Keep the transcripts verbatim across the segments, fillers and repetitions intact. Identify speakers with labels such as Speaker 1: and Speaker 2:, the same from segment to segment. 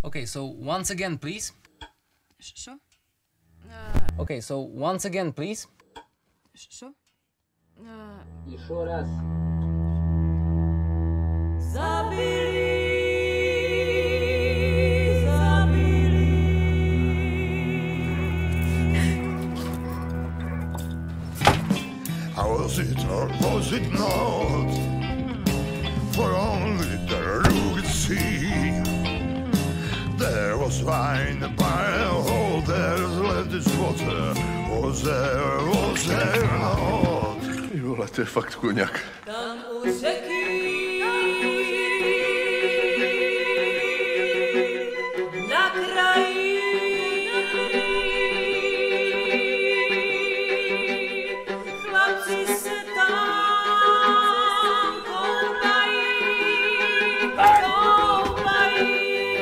Speaker 1: Okay, so once again, please.
Speaker 2: Що? Е,
Speaker 1: Okay, so once again, please.
Speaker 2: Що? Е,
Speaker 3: Еще раз.
Speaker 4: Was it or was it not? For only there you could see there was wine by a hole, there's left is water. Was there, was there not?
Speaker 5: Jo, ale to je fakt koněk.
Speaker 6: Tam u řeky na kraji chlapci se tam koupají, koupají.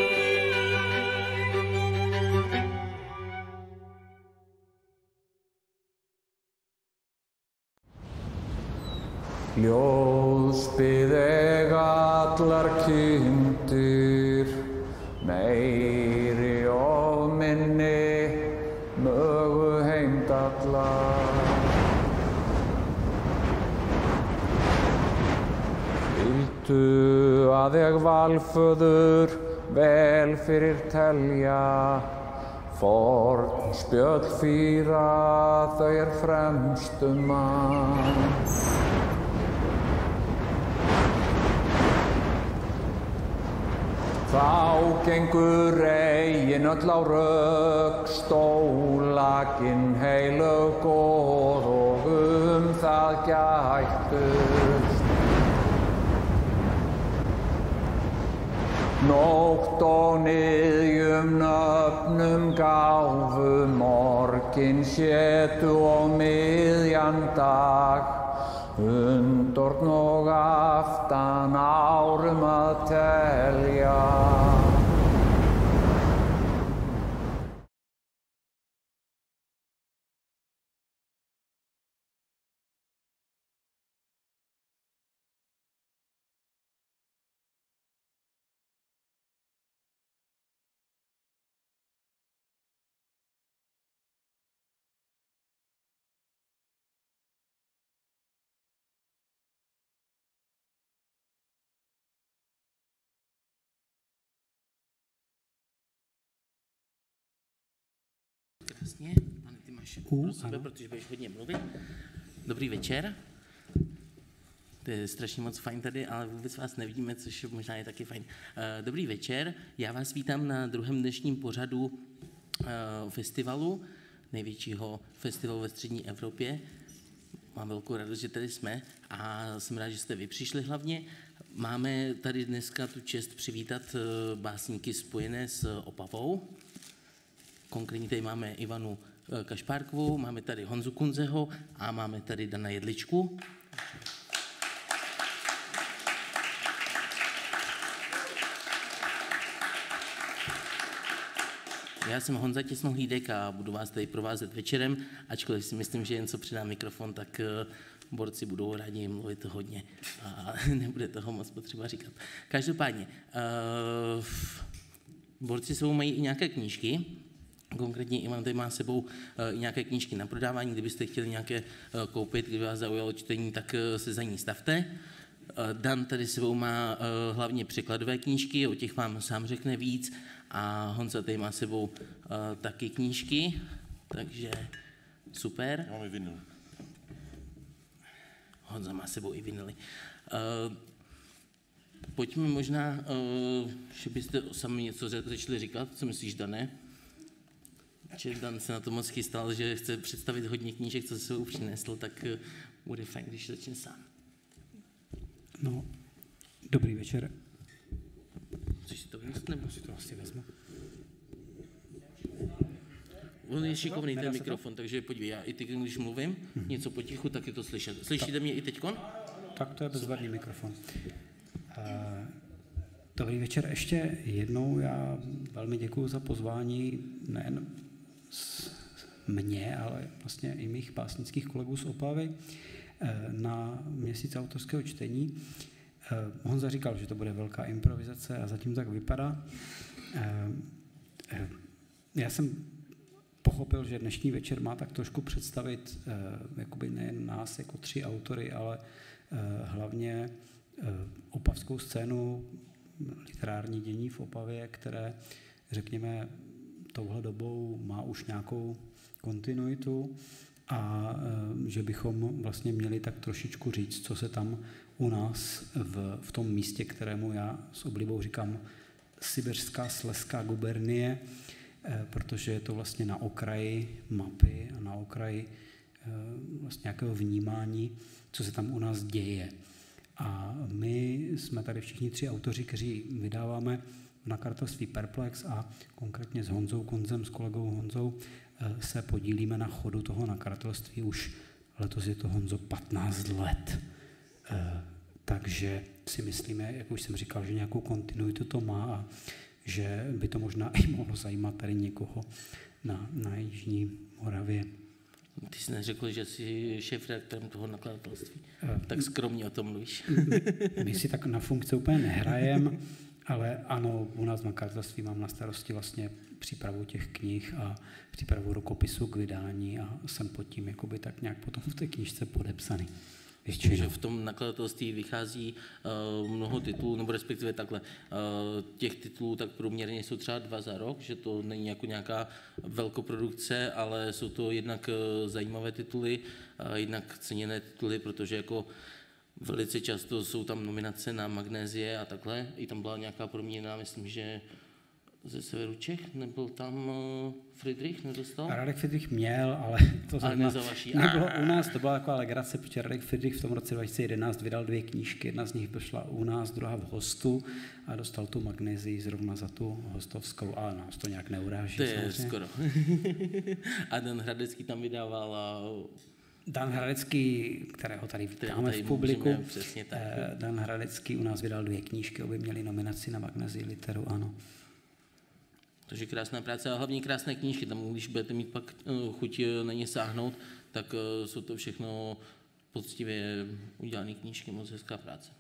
Speaker 7: Ljósbið eiga allar kindur, meiri og minni, mögu heimd allar. Viltu að ég valföður vel fyrir telja, forn spjöll fýra þau er fremstu mann. Þá gengur eigin öll á rök, stólakinn heilög góð og um það gættust. Nótt og niðjum nöfnum gáfu, morginn sétu og miðjan dag. Undorn og aftan árum að telja.
Speaker 8: Krásně, pane, ty máš pro sebe, protože budeš hodně mluvit. Dobrý večer. To je strašně moc fajn tady, ale vůbec vás nevidíme, což možná je taky fajn. Dobrý večer, já vás vítám na druhém dnešním pořadu festivalu, největšího festivalu ve střední Evropě. Mám velkou radost, že tady jsme a jsem rád, že jste vy přišli hlavně. Máme tady dneska tu čest přivítat básníky spojené s Opavou. Konkrétně tady máme Ivanu Kašpárkovou, máme tady Honzu Kunzeho a máme tady Dana Jedličku. Já jsem Honza Těsnohlídek a budu vás tady provázet večerem, ačkoliv si myslím, že jen co předám mikrofon, tak borci budou rádi mluvit hodně a nebude toho moc potřeba říkat. Každopádně, uh, borci sebou mají i nějaké knížky. Konkrétně Ivan tady má s sebou uh, i nějaké knížky na prodávání, kdybyste chtěli nějaké uh, koupit, kdyby vás zaujalo čtení, tak uh, se za ní stavte. Uh, Dan tady s sebou má uh, hlavně překladové knížky, o těch vám sám řekne víc a Honza tady má s sebou uh, taky knížky, takže super.
Speaker 5: Já mám i vinyl.
Speaker 8: Honza má s sebou i vinyly. Uh, pojďme možná, uh, že byste sami něco začali říkat, co myslíš, Dané? Že Dan se na to moc chystal, že chce představit hodně knížek, co se sebou přinesl, tak uh, bude fajn, když začne sám.
Speaker 9: No, dobrý večer.
Speaker 8: Chceš si to vynést, nebo
Speaker 9: si to asi vezmu?
Speaker 8: On je šikovný, ten mikrofon, takže podívej, já i ty, když mluvím, hmm. něco potichu, tak je to slyšet. Slyšíte tak. Mě i teďkon?
Speaker 9: Tak to je bezvadný mikrofon. Uh, dobrý večer ještě jednou, já velmi děkuji za pozvání, nejen z mě, ale vlastně i mých básnických kolegů z Opavy na měsíc autorského čtení. Honza říkal, že to bude velká improvizace a zatím tak vypadá. Já jsem pochopil, že dnešní večer má tak trošku představit jakoby nejen nás jako tři autory, ale hlavně opavskou scénu, literární dění v Opavě, které, řekněme, touhle dobou má už nějakou kontinuitu a že bychom vlastně měli tak trošičku říct, co se tam u nás v, v tom místě, kterému já s oblibou říkám Sibiřská slezská gubernie, protože je to vlastně na okraji mapy a na okraji vlastně nějakého vnímání, co se tam u nás děje. A my jsme tady všichni tři autoři, kteří vydáváme v nakladatelství Perplex a konkrétně s Honzou Konzem, s kolegou Honzou, se podílíme na chodu toho nakladatelství už letos je to, Honzo, patnáct let. Takže si myslíme, jak už jsem říkal, že nějakou kontinuitu to má a že by to možná i mohlo zajímat tady někoho na, na Jižní Moravě.
Speaker 8: Ty jsi neřekl, že jsi šéfredaktorem toho nakladatelství. Tak skromně o tom mluvíš.
Speaker 9: My si tak na funkce úplně nehrajeme, ale ano, u nás v nakladatelství mám na starosti vlastně přípravu těch knih a přípravu rukopisu k vydání a jsem pod tím jakoby tak nějak potom v té knížce podepsaný.
Speaker 8: Ještě, že v tom nakladatelství vychází uh, mnoho titulů, nebo respektive takhle, uh, těch titulů tak průměrně jsou třeba dva za rok, že to není jako nějaká velkoprodukce, ale jsou to jednak uh, zajímavé tituly, uh, jednak ceněné tituly, protože jako velice často jsou tam nominace na Magnézie a takhle. I tam byla nějaká proměna, myslím, že ze severu Čech, nebyl tam uh, Friedrich, nedostal?
Speaker 9: Radek Friedrich měl, ale to
Speaker 8: ale
Speaker 9: zrovna nebylo u nás, to byla taková legrace, protože Radek Friedrich v tom roce dva tisíce jedenáct vydal dvě knížky, jedna z nich vyšla u nás, druhá v Hostu a dostal tu Magnézii zrovna za tu hostovskou, ale nás to nějak neuráží.
Speaker 8: To je samozřejmě. Skoro. A Dan Hradecký tam vydával a...
Speaker 9: Dan Hradecký, kterého tady vítáme v publiku, Dan Hradecký u nás vydal dvě knížky, obě měly nominaci na Magnézii literu, ano.
Speaker 8: Takže krásná práce a hlavně krásné knížky. Tam, když budete mít pak chuť na ně sáhnout, tak jsou to všechno poctivě udělané knížky, moc hezká práce.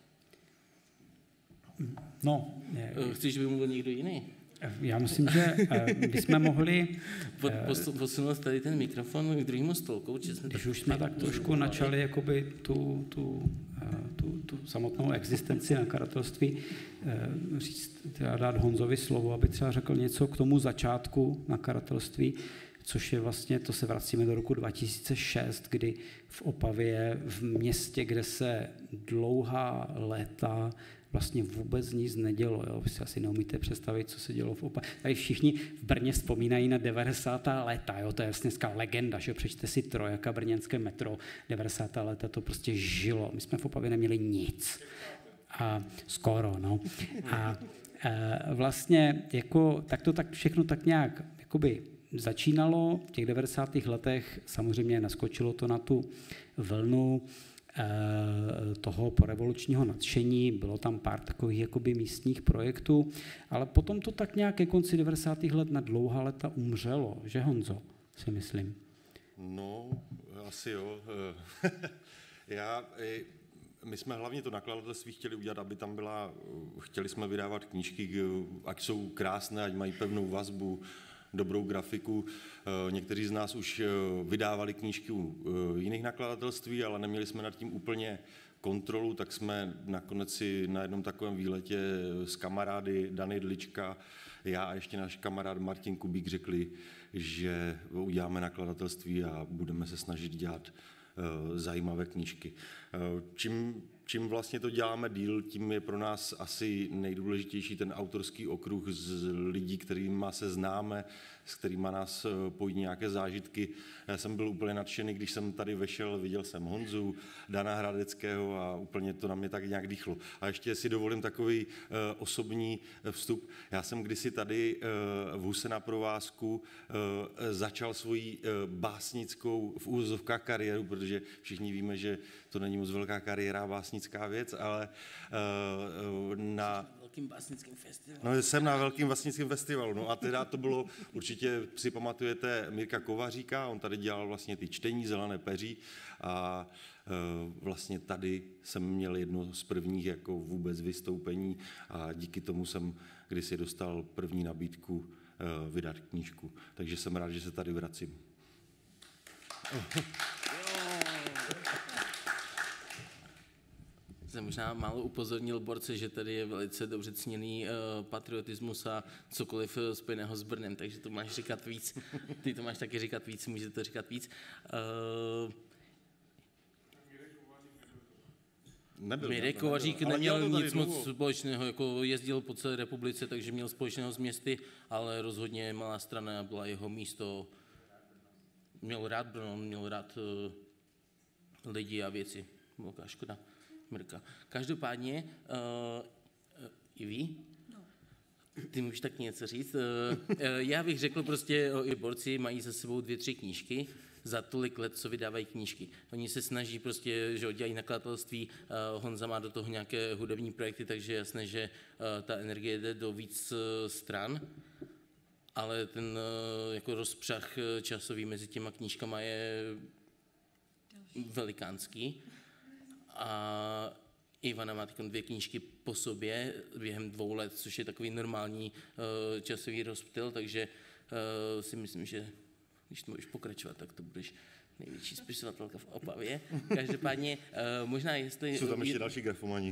Speaker 9: No, je,
Speaker 8: Chceš, že by mluvil někdo jiný?
Speaker 9: Já myslím, že bychom mohli...
Speaker 8: Posunout tady ten mikrofon k druhému stolku.
Speaker 9: Když už jsme tak trošku načali jakoby tu, tu, tu, tu samotnou existenci nakladatelství, říct, teda dát Honzovi slovo, aby třeba řekl něco k tomu začátku nakladatelství, což je vlastně, to se vracíme do roku dva tisíce šest, kdy v Opavě, v městě, kde se dlouhá léta vlastně vůbec nic nedělo. Jo? Vy si asi neumíte představit, co se dělo v Opavě. Tady všichni v Brně vzpomínají na devadesátá léta. Jo? To je vlastně dneska legenda, že přečte si Trojaka, brněnské metro. devadesátá léta to prostě žilo. My jsme v Opavě neměli nic. A skoro, no. A e, vlastně jako, tak to tak všechno tak nějak jakoby začínalo v těch devadesátých letech. Samozřejmě naskočilo to na tu vlnu toho porevolučního nadšení, bylo tam pár takových jakoby místních projektů, ale potom to tak nějak ke konci devadesátých let na dlouhá léta umřelo, že Honzo, si myslím?
Speaker 3: No, asi jo. Já, my jsme hlavně to nakladatelství chtěli udělat, aby tam byla, chtěli jsme vydávat knížky, ať jsou krásné, ať mají pevnou vazbu, dobrou grafiku. Někteří z nás už vydávali knížky u jiných nakladatelství, ale neměli jsme nad tím úplně kontrolu, tak jsme nakonec si na jednom takovém výletě s kamarády Dany Dlička, já a ještě náš kamarád Martin Kubík řekli, že uděláme nakladatelství a budeme se snažit dělat zajímavé knížky. Čím, čím vlastně to děláme díl, tím je pro nás asi nejdůležitější ten autorský okruh z lidí, kterými se známe, s kterými nás pojí nějaké zážitky. Já jsem byl úplně nadšený, když jsem tady vešel, viděl jsem Honzu, Dana Hradeckého a úplně to na mě tak nějak dýchlo. A ještě si dovolím takový uh, osobní vstup. Já jsem kdysi tady uh, v Huse na provázku uh, začal svoji uh, básnickou v úvozovkách kariéru, protože všichni víme, že to není moc velká kariéra básnická, básnická věc, ale uh, na...
Speaker 8: Velkým básnickým festivalu.
Speaker 3: No, jsem na velkým básnickém festivalu, no a teda to bylo, určitě si pamatujete Mirka Kovaříka, on tady dělal vlastně ty čtení Zelené peří a uh, vlastně tady jsem měl jedno z prvních jako vůbec vystoupení a díky tomu jsem kdysi dostal první nabídku uh, vydat knížku, takže jsem rád, že se tady vracím.
Speaker 8: Jsem možná málo upozornil borce, že tady je velice dobře cněný uh, patriotismus a cokoliv spojeného s Brnem, takže to máš říkat víc. Ty to máš taky říkat víc, můžete to říkat víc. Uh,
Speaker 3: Nebyl,
Speaker 8: Mirek
Speaker 3: nebyl,
Speaker 8: Kovařík
Speaker 3: nebyl.
Speaker 8: neměl nic moc společného, jako jezdil po celé republice, takže měl společného s městy, ale rozhodně Malá Strana byla jeho místo. Měl rád Brno, měl rád uh, lidi a věci. Velká škoda. Mirka. Každopádně, uh, uh, i vy? No. Ty můžeš tak něco říct. Uh, uh, já bych řekl prostě, uh, i borci mají za sebou dvě, tři knížky za tolik let, co vydávají knížky. Oni se snaží prostě, že dělají nakladatelství, uh, Honza má do toho nějaké hudební projekty, takže je jasné, že uh, ta energie jde do víc uh, stran, ale ten uh, jako rozpřah časový mezi těma knížkama je velikánský. A Ivana má teď dvě knížky po sobě během dvou let, což je takový normální uh, časový rozptyl, takže uh, si myslím, že když to můžeš pokračovat, tak to budeš největší spisovatelka v Opavě. Každopádně uh, možná jestli...
Speaker 3: Jsou tam ještě další grafomaní.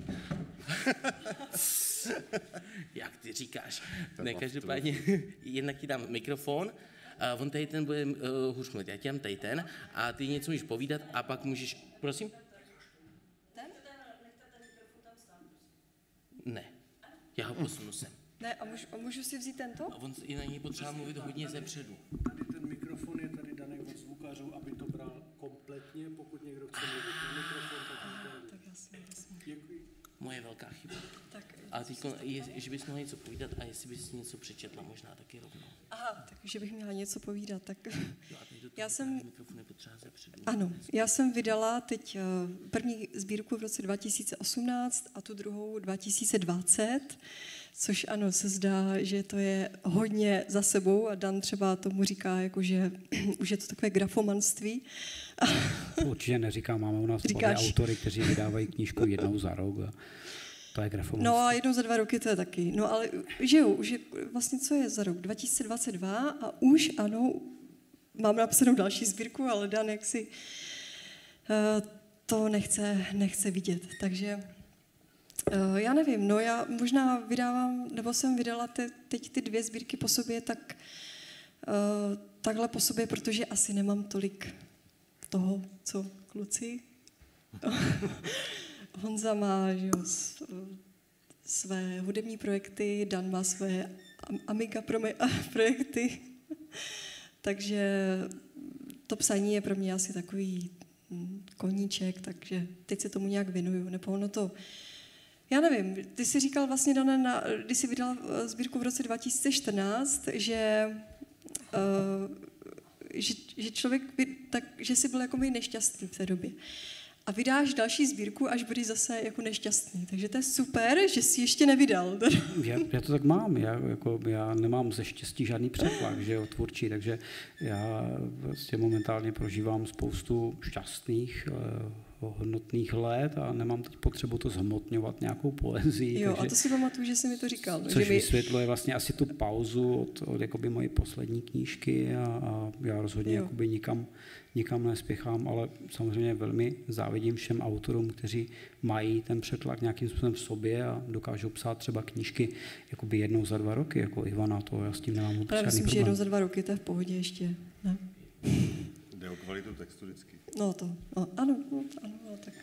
Speaker 8: Jak ty říkáš. Ne, každopádně jednak ti dám mikrofon, a on tady ten bude uh, hůř mluvit. Já ti dám tady ten a ty něco můžeš povídat a pak můžeš... Prosím? Ne, já ho posunu sem.
Speaker 2: Ne, a můžu, a můžu si vzít tento?
Speaker 8: A on je na něj potřeba mluvit hodně zepředu.
Speaker 10: Tady ten mikrofon je tady daný od zvukařů, aby to bral kompletně, pokud někdo chce mluvit na mikrofon, tak může.
Speaker 2: Tak jasně, jasně.
Speaker 10: Děkuji.
Speaker 8: Moje velká chyba.
Speaker 2: Tak,
Speaker 8: a teď, že bys mohla něco povídat a jestli bys něco přečetla, možná taky rovnou.
Speaker 2: Aha, takže bych měla něco povídat, tak
Speaker 8: jo,
Speaker 2: já jsem...
Speaker 8: Mikrofon je potřeba zepředu.
Speaker 2: Ano, já jsem vydala teď první sbírku v roce dva tisíce osmnáct a tu druhou dva tisíce dvacet, což ano, se zdá, že to je hodně za sebou a Dan třeba tomu říká, jako, že už je to takové grafomanství.
Speaker 9: Určitě neříkám, máme u nás autory, kteří vydávají knížku jednou za rok. A to je grafomanství.
Speaker 2: No a jednou za dva roky to je taky. No ale že jo, už je, vlastně co je za rok? dva tisíce dvacet dva a už ano, mám napsanou další sbírku, ale Dan jaksi uh, to nechce, nechce vidět. Takže uh, já nevím, no já možná vydávám, nebo jsem vydala te, teď ty dvě sbírky po sobě, tak uh, takhle po sobě, protože asi nemám tolik toho, co kluci. Honza má, že jo, své hudební projekty, Dan má své Amiga projekty, takže to psaní je pro mě asi takový koníček, takže teď se tomu nějak věnuju, nebo ono to, já nevím, ty jsi říkal vlastně, Dane, na, když jsi vydal sbírku v roce dva tisíce čtrnáct, že, uh, že, že člověk, tak, že jsi byl jako nešťastný v té době. A vydáš další sbírku, až budeš zase jako nešťastný. Takže to je super, že jsi ještě nevydal.
Speaker 9: Já, já to tak mám. Já, jako, já nemám ze štěstí žádný přetlak, že jo, tvůrčí, takže já vlastně momentálně prožívám spoustu šťastných, hodnotných let a nemám teď potřebu to zhmotňovat nějakou poezii.
Speaker 2: Jo,
Speaker 9: takže,
Speaker 2: a to si pamatuju, že jsi mi to říkal.
Speaker 9: Což
Speaker 2: že mi...
Speaker 9: vysvětluje vlastně asi tu pauzu od, od jakoby moje poslední knížky a, a já rozhodně jakoby nikam, nikam nespěchám, ale samozřejmě velmi závidím všem autorům, kteří mají ten přetlak nějakým způsobem v sobě a dokážou psát třeba knížky jakoby jednou za dva roky, jako Ivana, to já s tím nemám vůbec žádný
Speaker 2: problém.
Speaker 9: Myslím,
Speaker 2: že jednou za dva roky to je v pohodě ještě, ne?
Speaker 3: Jde o kvalitu textu vždycky.
Speaker 2: No to, no, ano, no, ano, no, tak.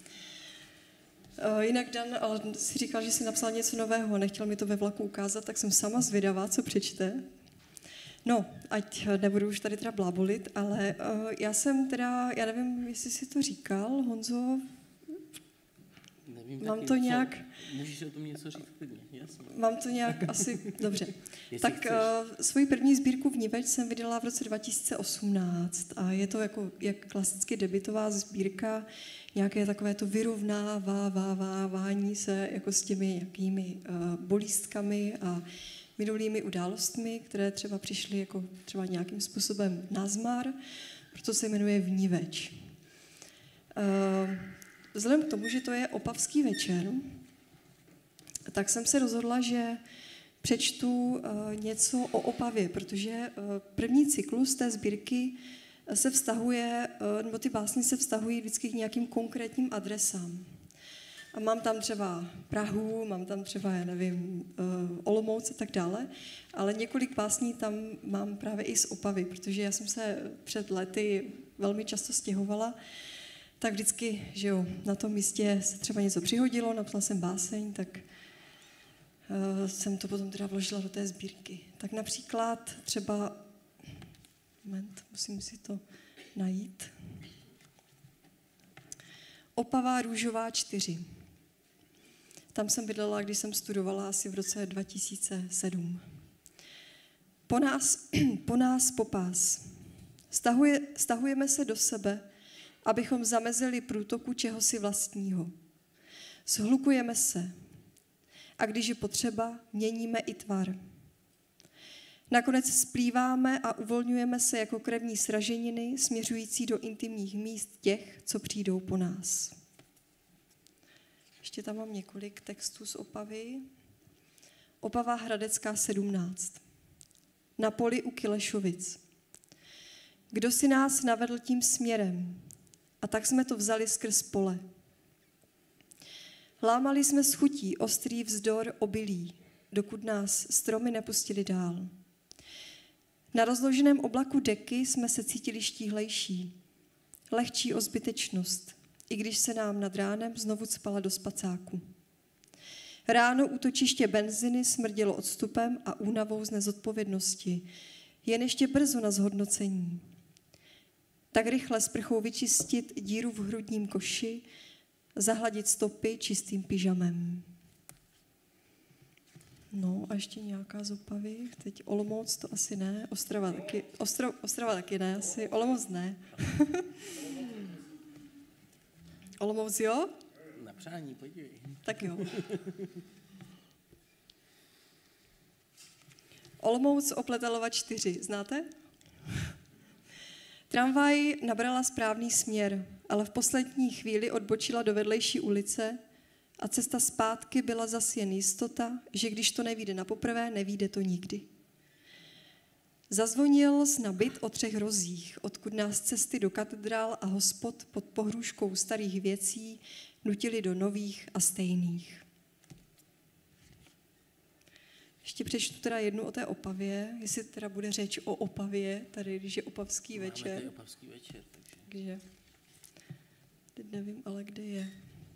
Speaker 2: Uh, jinak Dan, ale si říkal, že jsi napsal něco nového a nechtěl mi to ve vlaku ukázat, tak jsem sama zvědavá, co přečte. No, ať nebudu už tady teda blábolit, ale uh, já jsem teda, já nevím, jestli jsi to říkal, Honzo.
Speaker 8: Nevím, Vím
Speaker 2: mám
Speaker 8: taky
Speaker 2: to
Speaker 8: něco,
Speaker 2: nějak...
Speaker 8: Můžeš o tom něco říct klidně, jasně.
Speaker 2: Mám to nějak asi... Dobře.
Speaker 8: Jestli
Speaker 2: Tak uh, svoji první sbírku Vniveč jsem vydala v roce dva tisíce osmnáct a je to jako jak klasicky debutová sbírka, nějaké takové to vyrovnávání se jako s těmi nějakými uh, bolístkami a minulými událostmi, které třeba přišly jako třeba nějakým způsobem nazmar, proto se jmenuje Vniveč. Uh, vzhledem k tomu, že to je opavský večer, tak jsem se rozhodla, že přečtu uh, něco o Opavě, protože uh, první cyklus té sbírky se vztahuje, uh, nebo ty básně se vztahují vždycky k nějakým konkrétním adresám. A mám tam třeba Prahu, mám tam třeba, já nevím, uh, Olomouc a tak dále, ale několik básní tam mám právě i z Opavy, protože já jsem se před lety velmi často stěhovala, tak vždycky, že jo, na tom místě se třeba něco přihodilo, napsala jsem báseň, tak uh, jsem to potom teda vložila do té sbírky. Tak například třeba, moment, musím si to najít. Opava Růžová čtyři. Tam jsem bydlela, když jsem studovala asi v roce dva tisíce sedm. Po nás, po nás popás. Stahuje, stahujeme se do sebe, abychom zamezili průtoku čehosi vlastního. Shlukujeme se. A když je potřeba, měníme i tvar. Nakonec splýváme a uvolňujeme se jako krevní sraženiny směřující do intimních míst těch, co přijdou po nás. Ještě tam mám několik textů z Opavy. Opava Hradecká sedmnáct. Na poli u Kilešovic. Kdo si nás navedl tím směrem? A tak jsme to vzali skrz pole. Lámali jsme s chutí ostrý vzdor obilí, dokud nás stromy nepustili dál. Na rozloženém oblaku deky jsme se cítili štíhlejší, lehčí o zbytečnost, i když se nám nad ránem znovu cpala do spacáku. Ráno útočiště benziny smrdělo odstupem a únavou z nezodpovědnosti. Jen ještě brzo na zhodnocení. Tak rychle sprchou vyčistit díru v hrudním koši, zahladit stopy čistým pyžamem. No a ještě nějaká z Opavy. Teď Olomouc to asi ne, Ostrava taky, Ostro, Ostrava taky ne, asi Olomouc ne. Olomouc jo?
Speaker 8: Na přání, podívej.
Speaker 2: Tak jo. Olomouc Opletalova čtyři, znáte? Tramvaj nabrala správný směr, ale v poslední chvíli odbočila do vedlejší ulice a cesta zpátky byla zas jen jistota, že když to nevyjde na poprvé, nevyjde to nikdy. Zazvonil na byt o třech rozích, odkud nás cesty do katedrál a hospod pod pohrůžkou starých věcí nutili do nových a stejných. Ještě přečtu teda jednu o té Opavě, jestli teda bude řeč o Opavě, tady, když je opavský
Speaker 8: Máme
Speaker 2: večer.
Speaker 8: tady opavský večer, takže...
Speaker 2: takže teď nevím, ale kde je.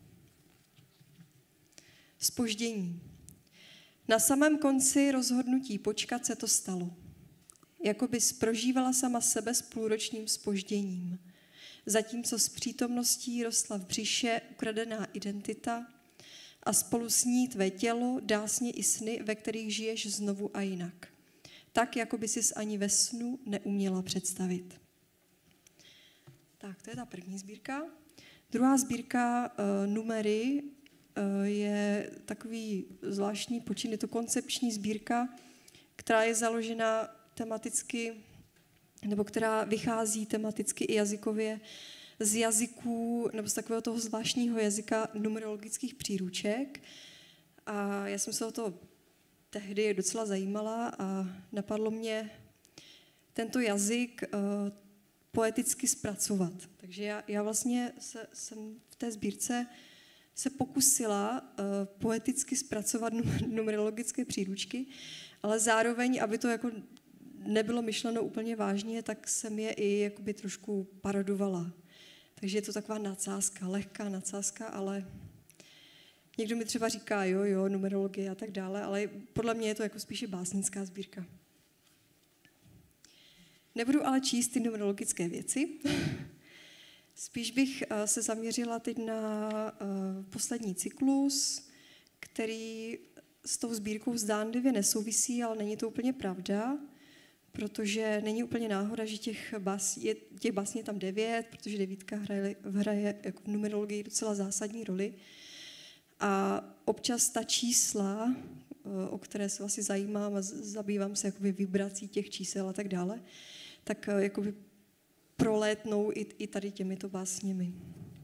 Speaker 2: Zpoždění. Na samém konci rozhodnutí počkat se to stalo. Jakoby prožívala sama sebe s půlročním zpožděním. Zatímco s přítomností rostla v břiše ukradená identita a spolu s ní tvé tělo, dásně i sny, ve kterých žiješ znovu a jinak. Tak, jako by sis ani ve snu neuměla představit. Tak, to je ta první sbírka. Druhá sbírka uh, Numery uh, je takový zvláštní počin, je to koncepční sbírka, která je založena tematicky, nebo která vychází tematicky i jazykově z jazyků, nebo z takového toho zvláštního jazyka numerologických příruček. A já jsem se o to tehdy docela zajímala a napadlo mě tento jazyk uh, poeticky zpracovat. Takže já, já vlastně se, jsem v té sbírce se pokusila uh, poeticky zpracovat numerologické příručky, ale zároveň, aby to jako nebylo myšleno úplně vážně, tak jsem je i jakoby trošku parodovala. Takže je to taková nadsázka, lehká nadsázka, ale někdo mi třeba říká, jo, jo, numerologie a tak dále, ale podle mě je to jako spíše básnická sbírka. Nebudu ale číst ty numerologické věci. Spíš bych se zaměřila teď na poslední cyklus, který s tou sbírkou zdánlivě nesouvisí, ale není to úplně pravda, protože není úplně náhoda, že těch, bas, je, těch básní je tam devět, protože devítka hraje, hraje jako v numerologii docela zásadní roli. A občas ta čísla, o které se vlastně zajímám a zabývám se jakoby vibrací těch čísel a tak dále, tak jakoby prolétnou i, i tady těmito básněmi.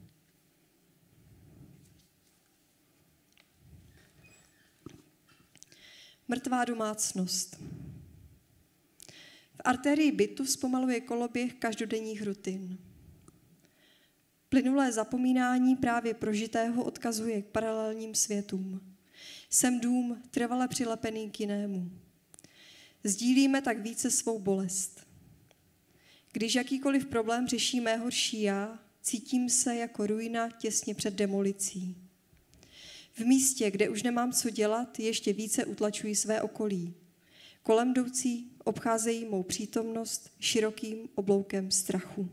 Speaker 2: Mrtvá domácnost. V artérii bytu zpomaluje koloběh každodenních rutin. Plynulé zapomínání právě prožitého odkazuje k paralelním světům. Jsem dům trvale přilepený k jinému. Sdílíme tak více svou bolest. Když jakýkoliv problém řeší mé horší já, cítím se jako ruina těsně před demolicí. V místě, kde už nemám co dělat, ještě více utlačuji své okolí. Kolem jdoucí obcházejí mou přítomnost širokým obloukem strachu.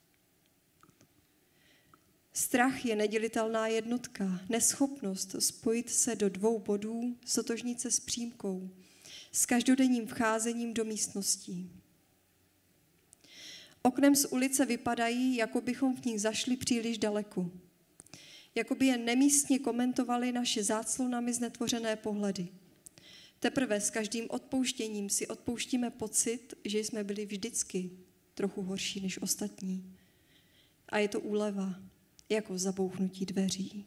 Speaker 2: Strach je nedělitelná jednotka, neschopnost spojit se do dvou bodů, stotožnit se s přímkou, s každodenním vcházením do místností. Oknem z ulice vypadají, jako bychom v nich zašli příliš daleko. Jako by jen nemístně komentovali naše záclonami znetvořené pohledy. Teprve s každým odpouštěním si odpouštíme pocit, že jsme byli vždycky trochu horší než ostatní. A je to úleva, jako zabouchnutí dveří.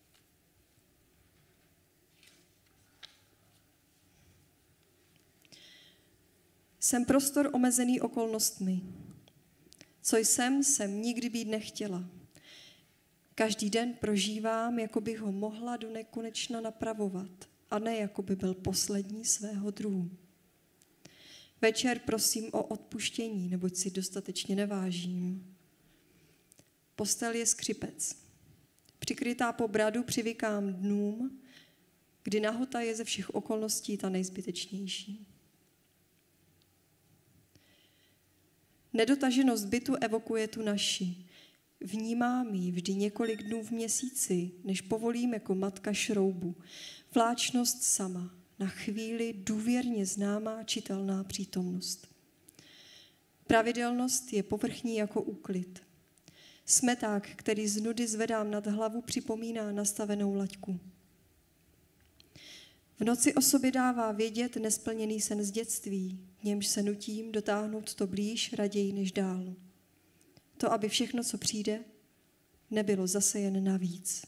Speaker 2: Jsem prostor omezený okolnostmi. Co jsem, jsem nikdy být nechtěla. Každý den prožívám, jako bych ho mohla do nekonečna napravovat, a ne jako by byl poslední svého druhu. Večer prosím o odpuštění, neboť si dostatečně nevážím. Postel je skřipec. Přikrytá po bradu přivykám dnům, kdy nahota je ze všech okolností ta nejzbytečnější. Nedotaženost bytu evokuje tu naši. Vnímám ji vždy několik dnů v měsíci, než povolím jako matka šroubu. Vláčnost sama, na chvíli důvěrně známá čitelná přítomnost. Pravidelnost je povrchní jako úklid. Smeták, který z nudy zvedám nad hlavu, připomíná nastavenou laťku. V noci o sobě dává vědět nesplněný sen z dětství, v němž se nutím dotáhnout to blíž raději než dál. To, aby všechno, co přijde, nebylo zase jen navíc.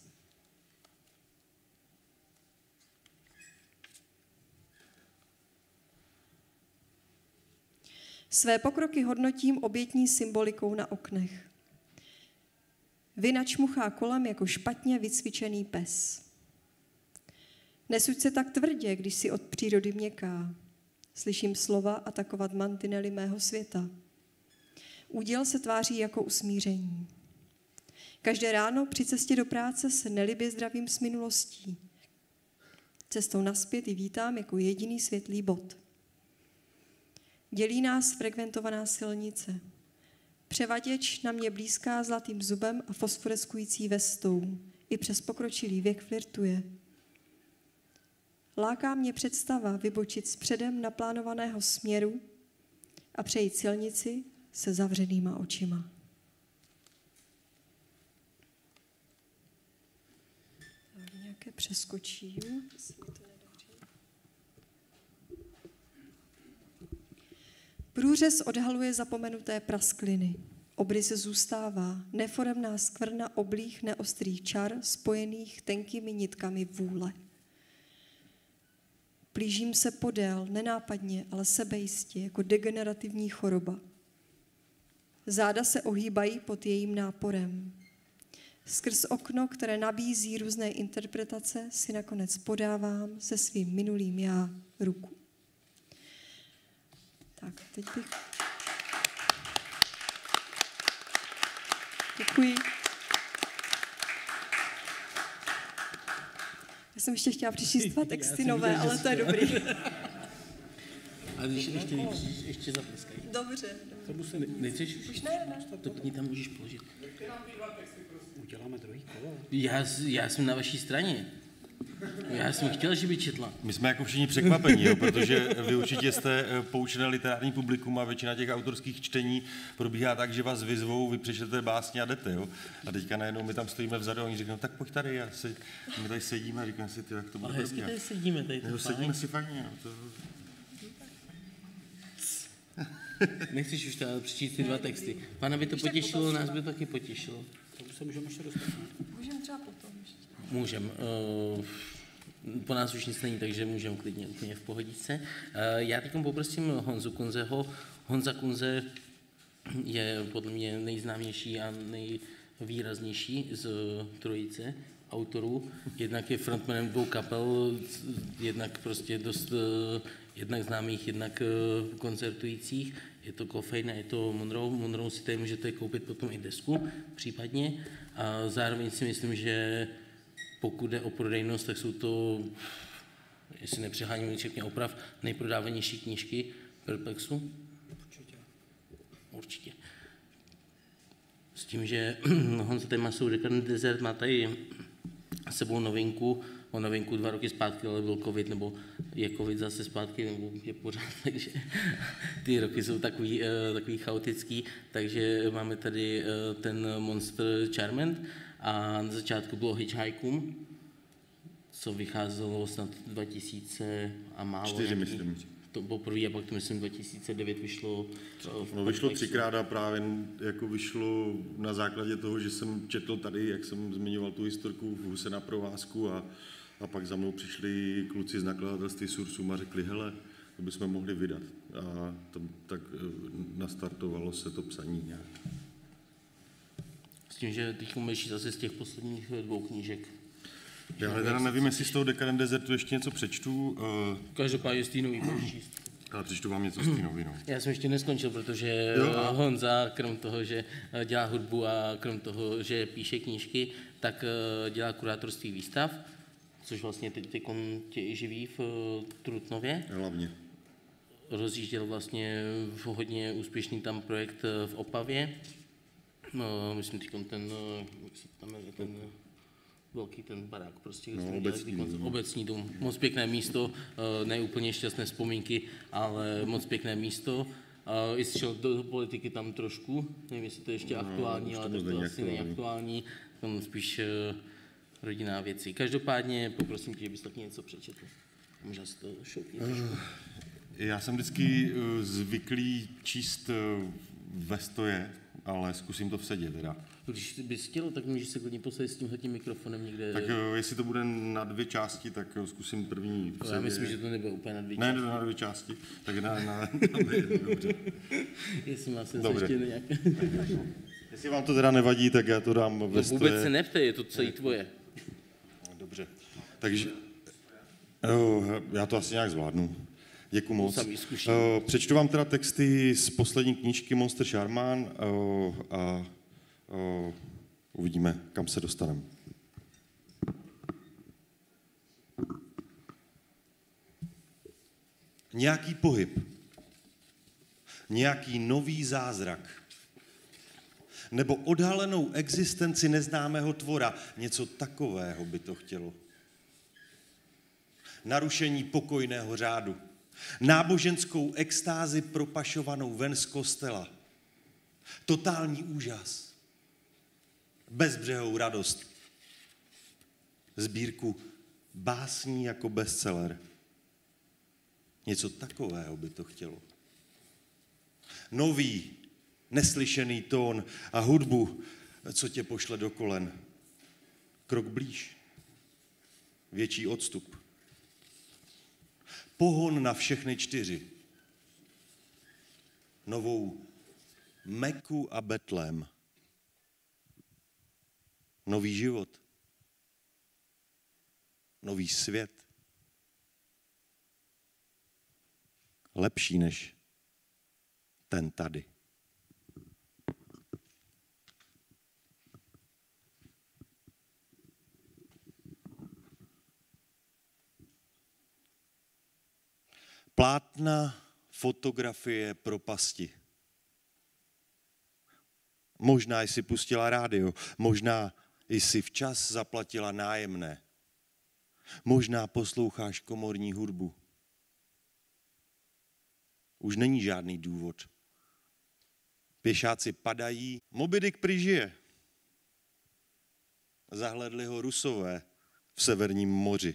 Speaker 2: Své pokroky hodnotím obětní symbolikou na oknech. Vina čmuchá kolem jako špatně vycvičený pes. Nesuď se tak tvrdě, když si od přírody měkká. Slyším slova atakovat mantinely mého světa. Úděl se tváří jako usmíření. Každé ráno při cestě do práce se nelibě zdravím s minulostí. Cestou nazpět ji vítám jako jediný světlý bod. Dělí nás frekventovaná silnice. Převaděč na mě blízká zlatým zubem a fosforeskující vestou. I přes pokročilý věk flirtuje. Láká mě představa vybočit z předem naplánovaného směru a přejít silnici se zavřenýma očima. Tak nějaké přeskočím. Průřez odhaluje zapomenuté praskliny. Obrys zůstává, neforemná skvrna oblých neostrých čar spojených tenkými nitkami vůle. Plížím se podél, nenápadně, ale sebejistě, jako degenerativní choroba. Záda se ohýbají pod jejím náporem. Skrz okno, které nabízí různé interpretace, si nakonec podávám se svým minulým já ruku. Tak, teď bych... Děkuji. Já jsem ještě chtěla přečíst dva texty nové, ale to je dobrý.
Speaker 8: Ale když ještě, ještě, ještě zapliskají.
Speaker 2: Dobře.
Speaker 8: To musí, nechceš?
Speaker 2: Už ne, ne.
Speaker 8: To k ní tam můžeš položit.
Speaker 9: Uděláme druhý kolo.
Speaker 8: Já, já jsem na vaší straně. Já jsem chtěl, že by četla.
Speaker 3: My jsme jako všichni překvapení, jo, protože vy určitě jste poučené literární publikum a většina těch autorských čtení probíhá tak, že vás vyzvou, vy přečtete básně a jdete. Jo? A teďka najednou my tam stojíme vzadu a oni řeknou, tak pojď tady, já si, my tady sedíme a říkáme si, ty, jak to bude.
Speaker 8: Ale hezky tady sedíme, tady to
Speaker 3: sedíme si fajně. Jo, to...
Speaker 8: Nechceš už teda přečíst ty dva texty. Pána by to potěšilo, nás by to taky potěšilo.
Speaker 9: To se můžeme ještě dostat.
Speaker 2: Můžeme třeba potom ještě.
Speaker 8: Můžem. Uh, po nás už nic není, takže můžeme klidně úplně v pohodičce. Uh, já teď poprosím Honzu Kunzeho. Honza Kunze je podle mě nejznámější a nejvýraznější z trojice autorů. Jednak je frontmanem dvou kapel, jednak prostě dost jednak známých, jednak koncertujících. Je to Kofejn a je to Monroe. Monroe si tady můžete koupit potom i desku případně. A zároveň si myslím, že pokud jde o prodejnost, tak jsou to, jestli nepřeháním, všechny oprav, nejprodávanější knížky Perplexu.
Speaker 9: Určitě.
Speaker 8: Určitě. S tím, že Honza tady má svou Decadent Desert, má tady s sebou novinku, o novinku dva roky zpátky, ale byl covid, nebo je covid zase zpátky, nebo je pořád, takže ty roky jsou takový, takový chaotický, takže máme tady ten Monster Charmant a na začátku bylo Hitchhikum, co vycházelo snad dva tisíce a málo.
Speaker 3: Čtyři, myslím.
Speaker 8: To poprvé a pak to myslím dva tisíce devět vyšlo.
Speaker 3: No, vyšlo třikrát a právě jako vyšlo na základě toho, že jsem četl tady, jak jsem zmiňoval tu historku v Huse na provázku a, a pak za mnou přišli kluci z nakladatelství Sursum a řekli, hele, to bychom mohli vydat. A to, tak nastartovalo se to psaní nějak.
Speaker 8: S tím, že teď umíš zase z těch posledních dvou knížek.
Speaker 3: Já teda nevím, jestli z toho Decadent Desertu ještě něco přečtu.
Speaker 8: Každopádně z té nový budeš číst.
Speaker 3: Ale přečtu vám něco z té nový, no.
Speaker 8: Já jsem ještě neskončil, protože
Speaker 3: jo,
Speaker 8: Honza, krom toho, že dělá hudbu a krom toho, že píše knížky, tak dělá kurátorství výstav, což vlastně teď tě i živí v Trutnově.
Speaker 3: Hlavně.
Speaker 8: Rozjížděl vlastně hodně úspěšný tam projekt v Opavě. No, myslím, teď ten, jak se tam jmenuje, ten velký ten barák, prostě
Speaker 3: no, obecní,
Speaker 8: dům. obecní dům. Moc pěkné místo, ne úplně šťastné vzpomínky, ale moc pěkné místo. I šel do politiky tam trošku, nevím, jestli to je ještě aktuální, no, ale to, to asi neaktuální, tam spíš rodinná věci. Každopádně poprosím tě, abys taky něco přečetl. Možná si to šoupně trošku.
Speaker 3: Já jsem vždycky zvyklý číst ve stoje, ale zkusím to v sedě teda.
Speaker 8: Když bys chtěl, tak můžeš se klidně posadit s tímhletím mikrofonem někde.
Speaker 3: Tak jestli to bude na dvě části, tak zkusím první v sedě.
Speaker 8: Já myslím, že to nebude úplně na dvě
Speaker 3: ne,
Speaker 8: části.
Speaker 3: Ne, na dvě části, tak na, na, na dobře.
Speaker 8: Jestli má se ještě nějak.
Speaker 3: Jestli vám to teda nevadí, tak já to dám ve stoje.
Speaker 8: Vůbec se neptej, je to celý tvoje.
Speaker 3: Dobře, takže jo, já to asi nějak zvládnu. Děkuji moc. Přečtu vám teda texty z poslední knížky Monster Charmant a Uh, uvidíme, kam se dostaneme. Nějaký pohyb, nějaký nový zázrak, nebo odhalenou existenci neznámého tvora, něco takového by to chtělo. Narušení pokojného řádu, náboženskou extázi propašovanou ven z kostela, totální úžas, bezbřehou radost. Sbírku básní jako bestseller. Něco takového by to chtělo. Nový, neslyšený tón a hudbu, co tě pošle do kolen. Krok blíž. Větší odstup. Pohon na všechny čtyři. Novou Meku a Betlém. Nový život. Nový svět. Lepší než ten tady. Plátna, fotografie, propasti. Možná jsi pustila rádio, možná jsi včas zaplatila nájemné. Možná posloucháš komorní hudbu. Už není žádný důvod. Pěšáci padají, Moby Dick prý žije. Zahledli ho Rusové v Severním moři.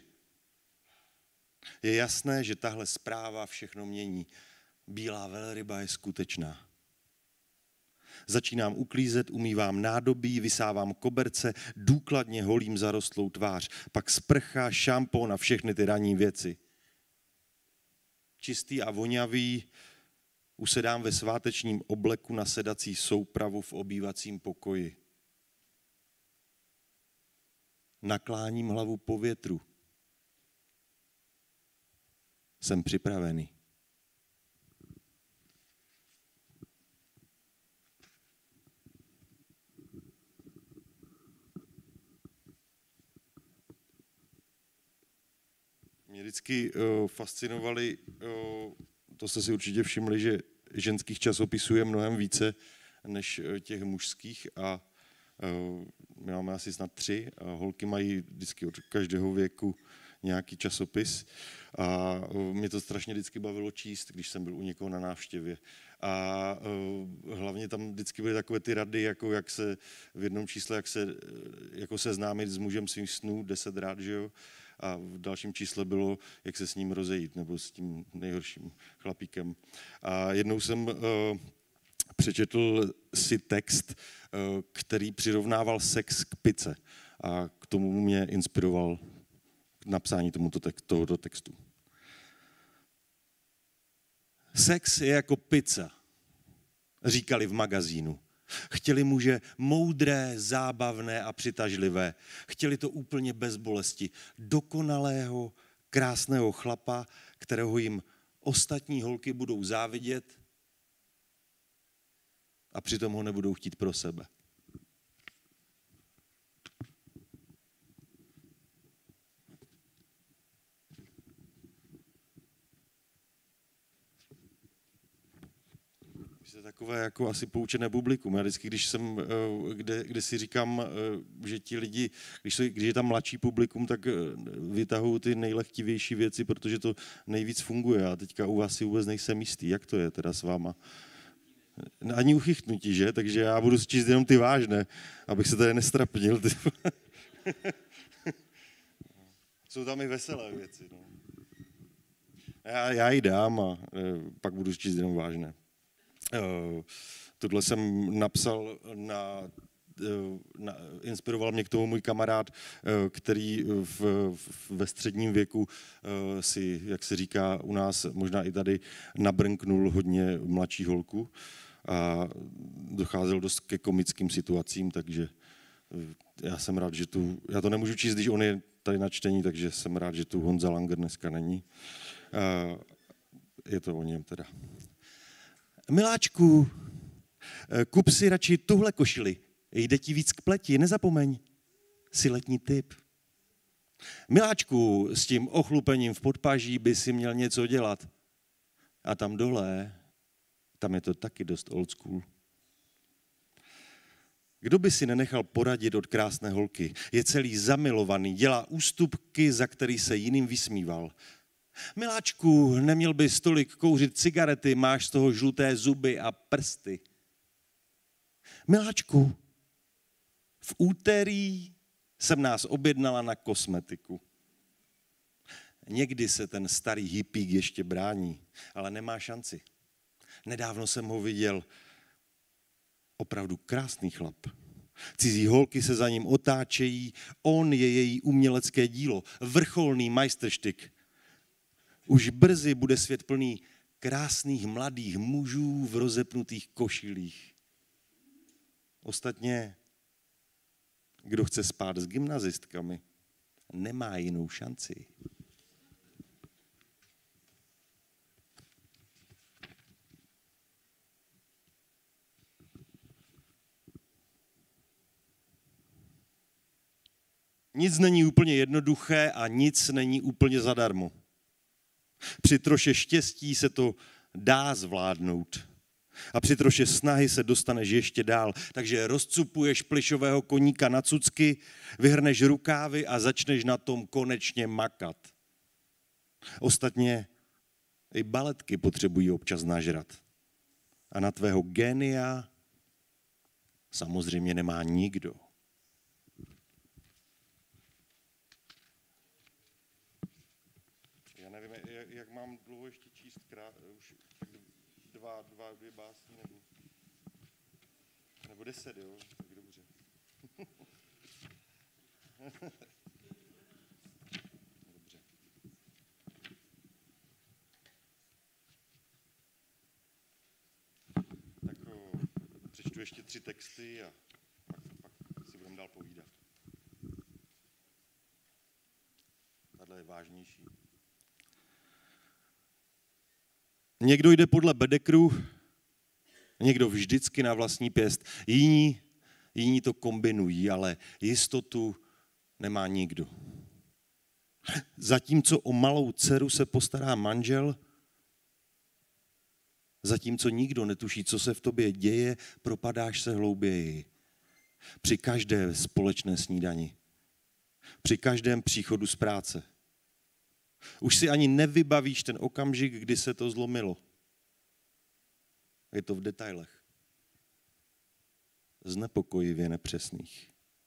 Speaker 3: Je jasné, že tahle zpráva všechno mění. Bílá velryba je skutečná. Začínám uklízet, umývám nádobí, vysávám koberce, důkladně holím zarostlou tvář, pak sprcha, šampon a všechny ty ranní věci. Čistý a vonavý usedám ve svátečním obleku na sedací soupravu v obývacím pokoji. Nakláním hlavu po větru. Jsem připravený. Mě vždycky uh, fascinovaly, uh, to jste si určitě všimli, že ženských časopisů je mnohem více než těch mužských a uh, my máme asi snad tři a holky mají vždycky od každého věku nějaký časopis a uh, mě to strašně vždycky bavilo číst, když jsem byl u někoho na návštěvě. A uh, hlavně tam vždycky byly takové ty rady, jako jak se v jednom čísle, jak se jako seznámit s mužem svých snů, deset rád, že jo? A v dalším čísle bylo, jak se s ním rozejít, nebo s tím nejhorším chlapíkem. A jednou jsem uh, přečetl si text, uh, který přirovnával sex k pice. A k tomu mě inspiroval k napsání tomuto tek- tohoto textu. Sex je jako pizza, říkali v magazínu. Chtěli muže moudré, zábavné a přitažlivé. Chtěli to úplně bez bolesti. Dokonalého, krásného chlapa, kterého jim ostatní holky budou závidět a přitom ho nebudou chtít pro sebe. Takové jako asi poučené publikum. Já vždycky, když jsem, kde, kde si říkám, že ti lidi, když, se, když je tam mladší publikum, tak vytahují ty nejlehtivější věci, protože to nejvíc funguje. A teďka u vás si vůbec nejsem jistý. Jak to je teda s váma? Ani uchychtnutí, že? Takže já budu číst jenom ty vážné, abych se tady nestrapnil. Jsou tam i veselé věci. No. Já, já ji dám a pak budu číst jenom vážné. Uh, tohle jsem napsal na, uh, na, inspiroval mě k tomu můj kamarád, uh, který v, v, ve středním věku uh, si, jak se říká u nás, možná i tady, nabrnknul hodně mladší holku a docházel dost ke komickým situacím, takže uh, já jsem rád, že tu, já to nemůžu číst, když on je tady na čtení, takže jsem rád, že tu Honza Langer dneska není. Uh, je to o něm teda. Miláčku, kup si radši tuhle košili, jde ti víc k pleti, nezapomeň, jsi letní typ. Miláčku, s tím ochlupením v podpaží by si měl něco dělat. A tam dole, tam je to taky dost old school. Kdo by si nenechal poradit od krásné holky? Je celý zamilovaný, dělá ústupky, za který se jiným vysmíval. Miláčku, neměl bys tolik kouřit cigarety, máš z toho žluté zuby a prsty. Miláčku, v úterý jsem nás objednala na kosmetiku. Někdy se ten starý hippík ještě brání, ale nemá šanci. Nedávno jsem ho viděl, opravdu krásný chlap. Cizí holky se za ním otáčejí, on je její umělecké dílo, vrcholný majstrštyk. Už brzy bude svět plný krásných mladých mužů v rozepnutých košilích. Ostatně, kdo chce spát s gymnazistkami, nemá jinou šanci. Nic není úplně jednoduché a nic není úplně zadarmo. Při troše štěstí se to dá zvládnout. A při troše snahy se dostaneš ještě dál. Takže rozcupuješ plyšového koníka na cucky, vyhrneš rukávy a začneš na tom konečně makat. Ostatně i baletky potřebují občas nažrat. A na tvého génia samozřejmě nemá nikdo. Já nevím, jak mám dlouho ještě číst krát, už dva, dva, dvě básně, nebo, nebo deset, jo? Tak dobře. Dobře. Tak o, přečtu ještě tři texty a pak, pak si budeme dál povídat. Tahle je vážnější. Někdo jde podle Bedekru, někdo vždycky na vlastní pěst. Jiní, jiní to kombinují, ale jistotu nemá nikdo. Zatímco o malou dceru se postará manžel, zatímco nikdo netuší, co se v tobě děje, propadáš se hlouběji. Při každé společné snídani, při každém příchodu z práce. Už si ani nevybavíš ten okamžik, kdy se to zlomilo. Je to v detailech. Znepokojivě nepřesných.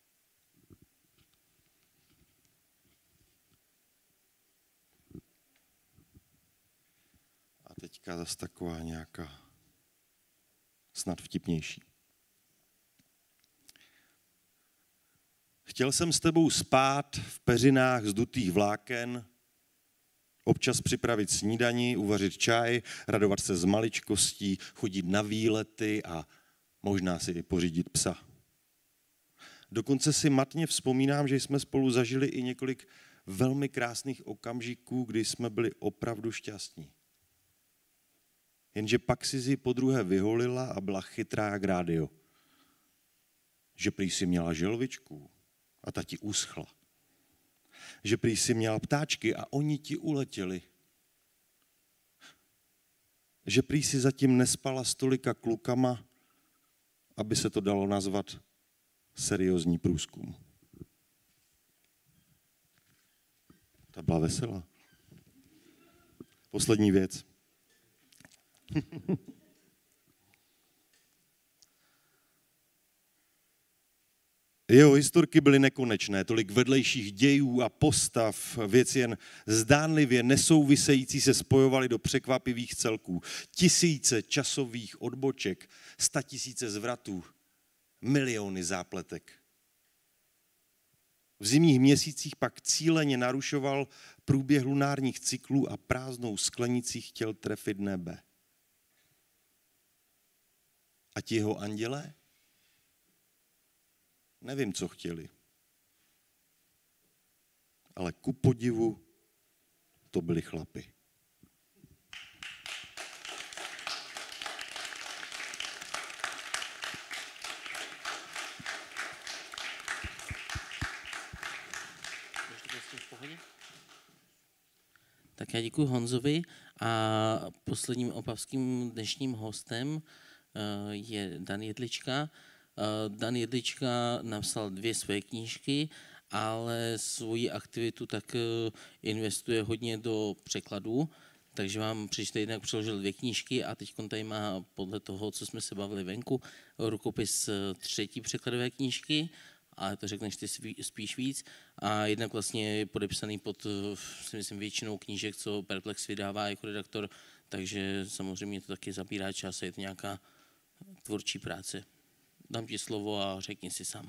Speaker 3: A teďka zase taková nějaká snad vtipnější. Chtěl jsem s tebou spát v peřinách zdutých vláken, občas připravit snídani, uvařit čaj, radovat se z maličkostí, chodit na výlety a možná si i pořídit psa. Dokonce si matně vzpomínám, že jsme spolu zažili i několik velmi krásných okamžiků, kdy jsme byli opravdu šťastní. Jenže pak si ji podruhé vyholila a byla chytrá jak rádio. Že prý si měla želvičku a ta ti uschla. Že prý si měla ptáčky a oni ti uletěli. Že prý si zatím nespala s tolika klukama, aby se to dalo nazvat seriózní průzkum. Ta byla veselá. Poslední věc. Jeho historky byly nekonečné, tolik vedlejších dějů a postav, věci jen zdánlivě nesouvisející se spojovaly do překvapivých celků. Tisíce časových odboček, statisíce zvratů, miliony zápletek. V zimních měsících pak cíleně narušoval průběh lunárních cyklů a prázdnou sklenicí chtěl trefit nebe. A ti jeho andělé? Nevím, co chtěli. Ale ku podivu to byli chlapi.
Speaker 8: Tak já děkuji Honzovi a posledním opavským dnešním hostem je Dan Jedlička. Dan Jedlička napsal dvě své knížky, ale svoji aktivitu tak investuje hodně do překladů, takže vám přečte jednak přeložil dvě knížky a teď tady má podle toho, co jsme se bavili venku, rukopis třetí překladové knížky, ale to řekneš ty spíš víc, a jednak vlastně je podepsaný pod, si myslím, většinou knížek, co Perplex vydává jako redaktor, takže samozřejmě to taky zabírá čas a je to nějaká tvůrčí práce. Dám ti slovo a řekni si sám.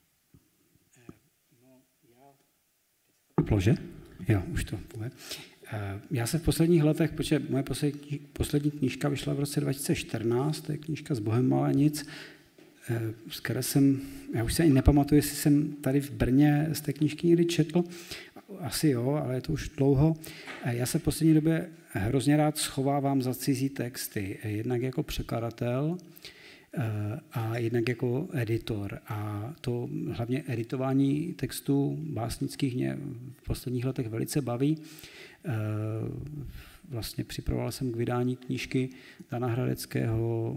Speaker 9: Plože? Jo, už to bude. Já se v posledních letech, protože moje poslední, poslední knížka vyšla v roce dva tisíce čtrnáct, to je knížka S Bohem malé nic, z které jsem, já už se ani nepamatuju, jestli jsem tady v Brně z té knížky někdy četl, asi jo, ale je to už dlouho. Já se v poslední době hrozně rád schovávám za cizí texty, jednak jako překladatel a jednak jako editor. A to hlavně editování textů básnických mě v posledních letech velice baví. vlastně připravoval jsem k vydání knížky Dana Hradeckého,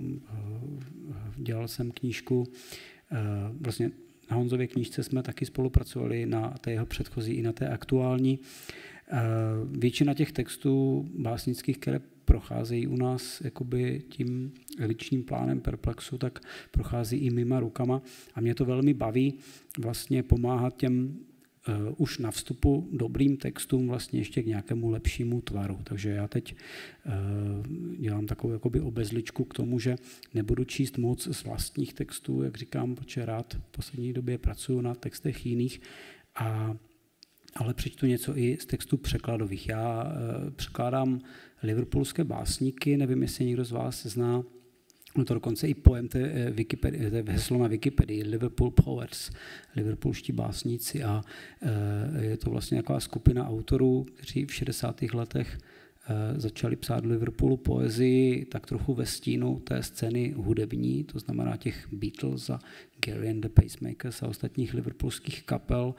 Speaker 9: dělal jsem knížku, vlastně na Honzově knížce jsme taky spolupracovali na té jeho předchozí i na té aktuální. Většina těch textů básnických, které procházejí u nás jakoby tím ličním plánem Perplexu, tak prochází i mýma rukama a mě to velmi baví vlastně pomáhat těm uh, už na vstupu dobrým textům vlastně ještě k nějakému lepšímu tvaru. Takže já teď uh, dělám takovou jakoby obezličku k tomu, že nebudu číst moc z vlastních textů, jak říkám, protože rád v poslední době pracuji na textech jiných, a ale přečtu něco i z textů překladových. Já uh, překládám liverpoolské básníky, nevím, jestli někdo z vás zná, no to dokonce i pojem, to je, Wikipedii, to je heslo na Wikipedii, Liverpool Poets, liverpoolští básníci, a uh, je to vlastně taková skupina autorů, kteří v šedesátých letech uh, začali psát do Liverpoolu poezii tak trochu ve stínu té scény hudební, to znamená těch Beatles a Gary and the Pacemakers a ostatních liverpoolských kapel.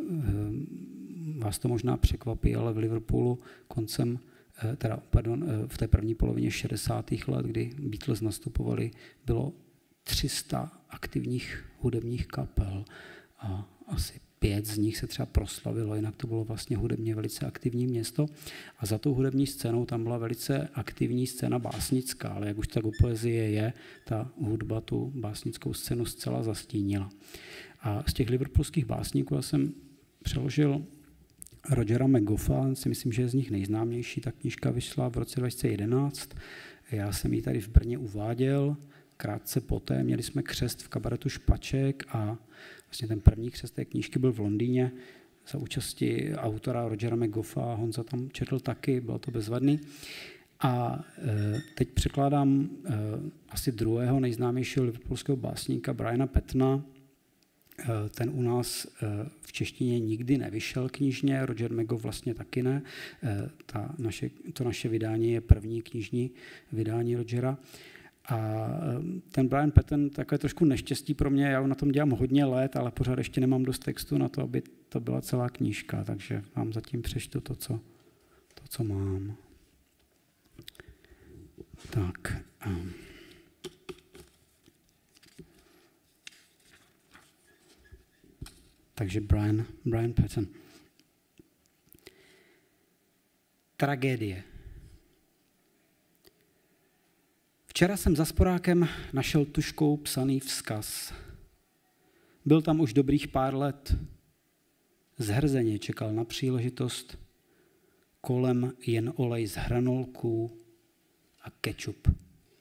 Speaker 9: Vás to možná překvapí, ale v Liverpoolu koncem, teda, pardon, v té první polovině šedesátých let, kdy Beatles nastupovali, bylo tři sta aktivních hudebních kapel a asi pět z nich se třeba proslavilo, jinak to bylo vlastně hudebně velice aktivní město. A za tou hudební scénou tam byla velice aktivní scéna básnická, ale jak už tak u poezie je, ta hudba tu básnickou scénu zcela zastínila. A z těch liverpoolských básníků já jsem přeložil Rogera McGoffa, si myslím, že je z nich nejznámější. Ta knížka vyšla v roce dva tisíce jedenáct. Já jsem ji tady v Brně uváděl. Krátce poté měli jsme křest v kabaretu Špaček a vlastně ten první křest té knížky byl v Londýně za účasti autora Rogera McGoffa. Honza tam četl taky, bylo to bezvadný. A e, teď překládám e, asi druhého nejznámějšího liverpoolského básníka Briana Pattona. E, ten u nás e, v češtině nikdy nevyšel knižně, Roger McGoff vlastně taky ne. E, ta naše, to naše vydání je první knižní vydání Rogera. A ten Brian Patton, takové trošku neštěstí pro mě, já na tom dělám hodně let, ale pořád ještě nemám dost textu na to, aby to byla celá knížka, takže vám zatím přečtu to, co, to, co mám. Tak. Um. Takže Brian, Brian Patton. Tragédie. Včera jsem za sporákem našel tužkou psaný vzkaz. Byl tam už dobrých pár let. Zhrzeně čekal na příležitost. Kolem jen olej z hranolků a kečup.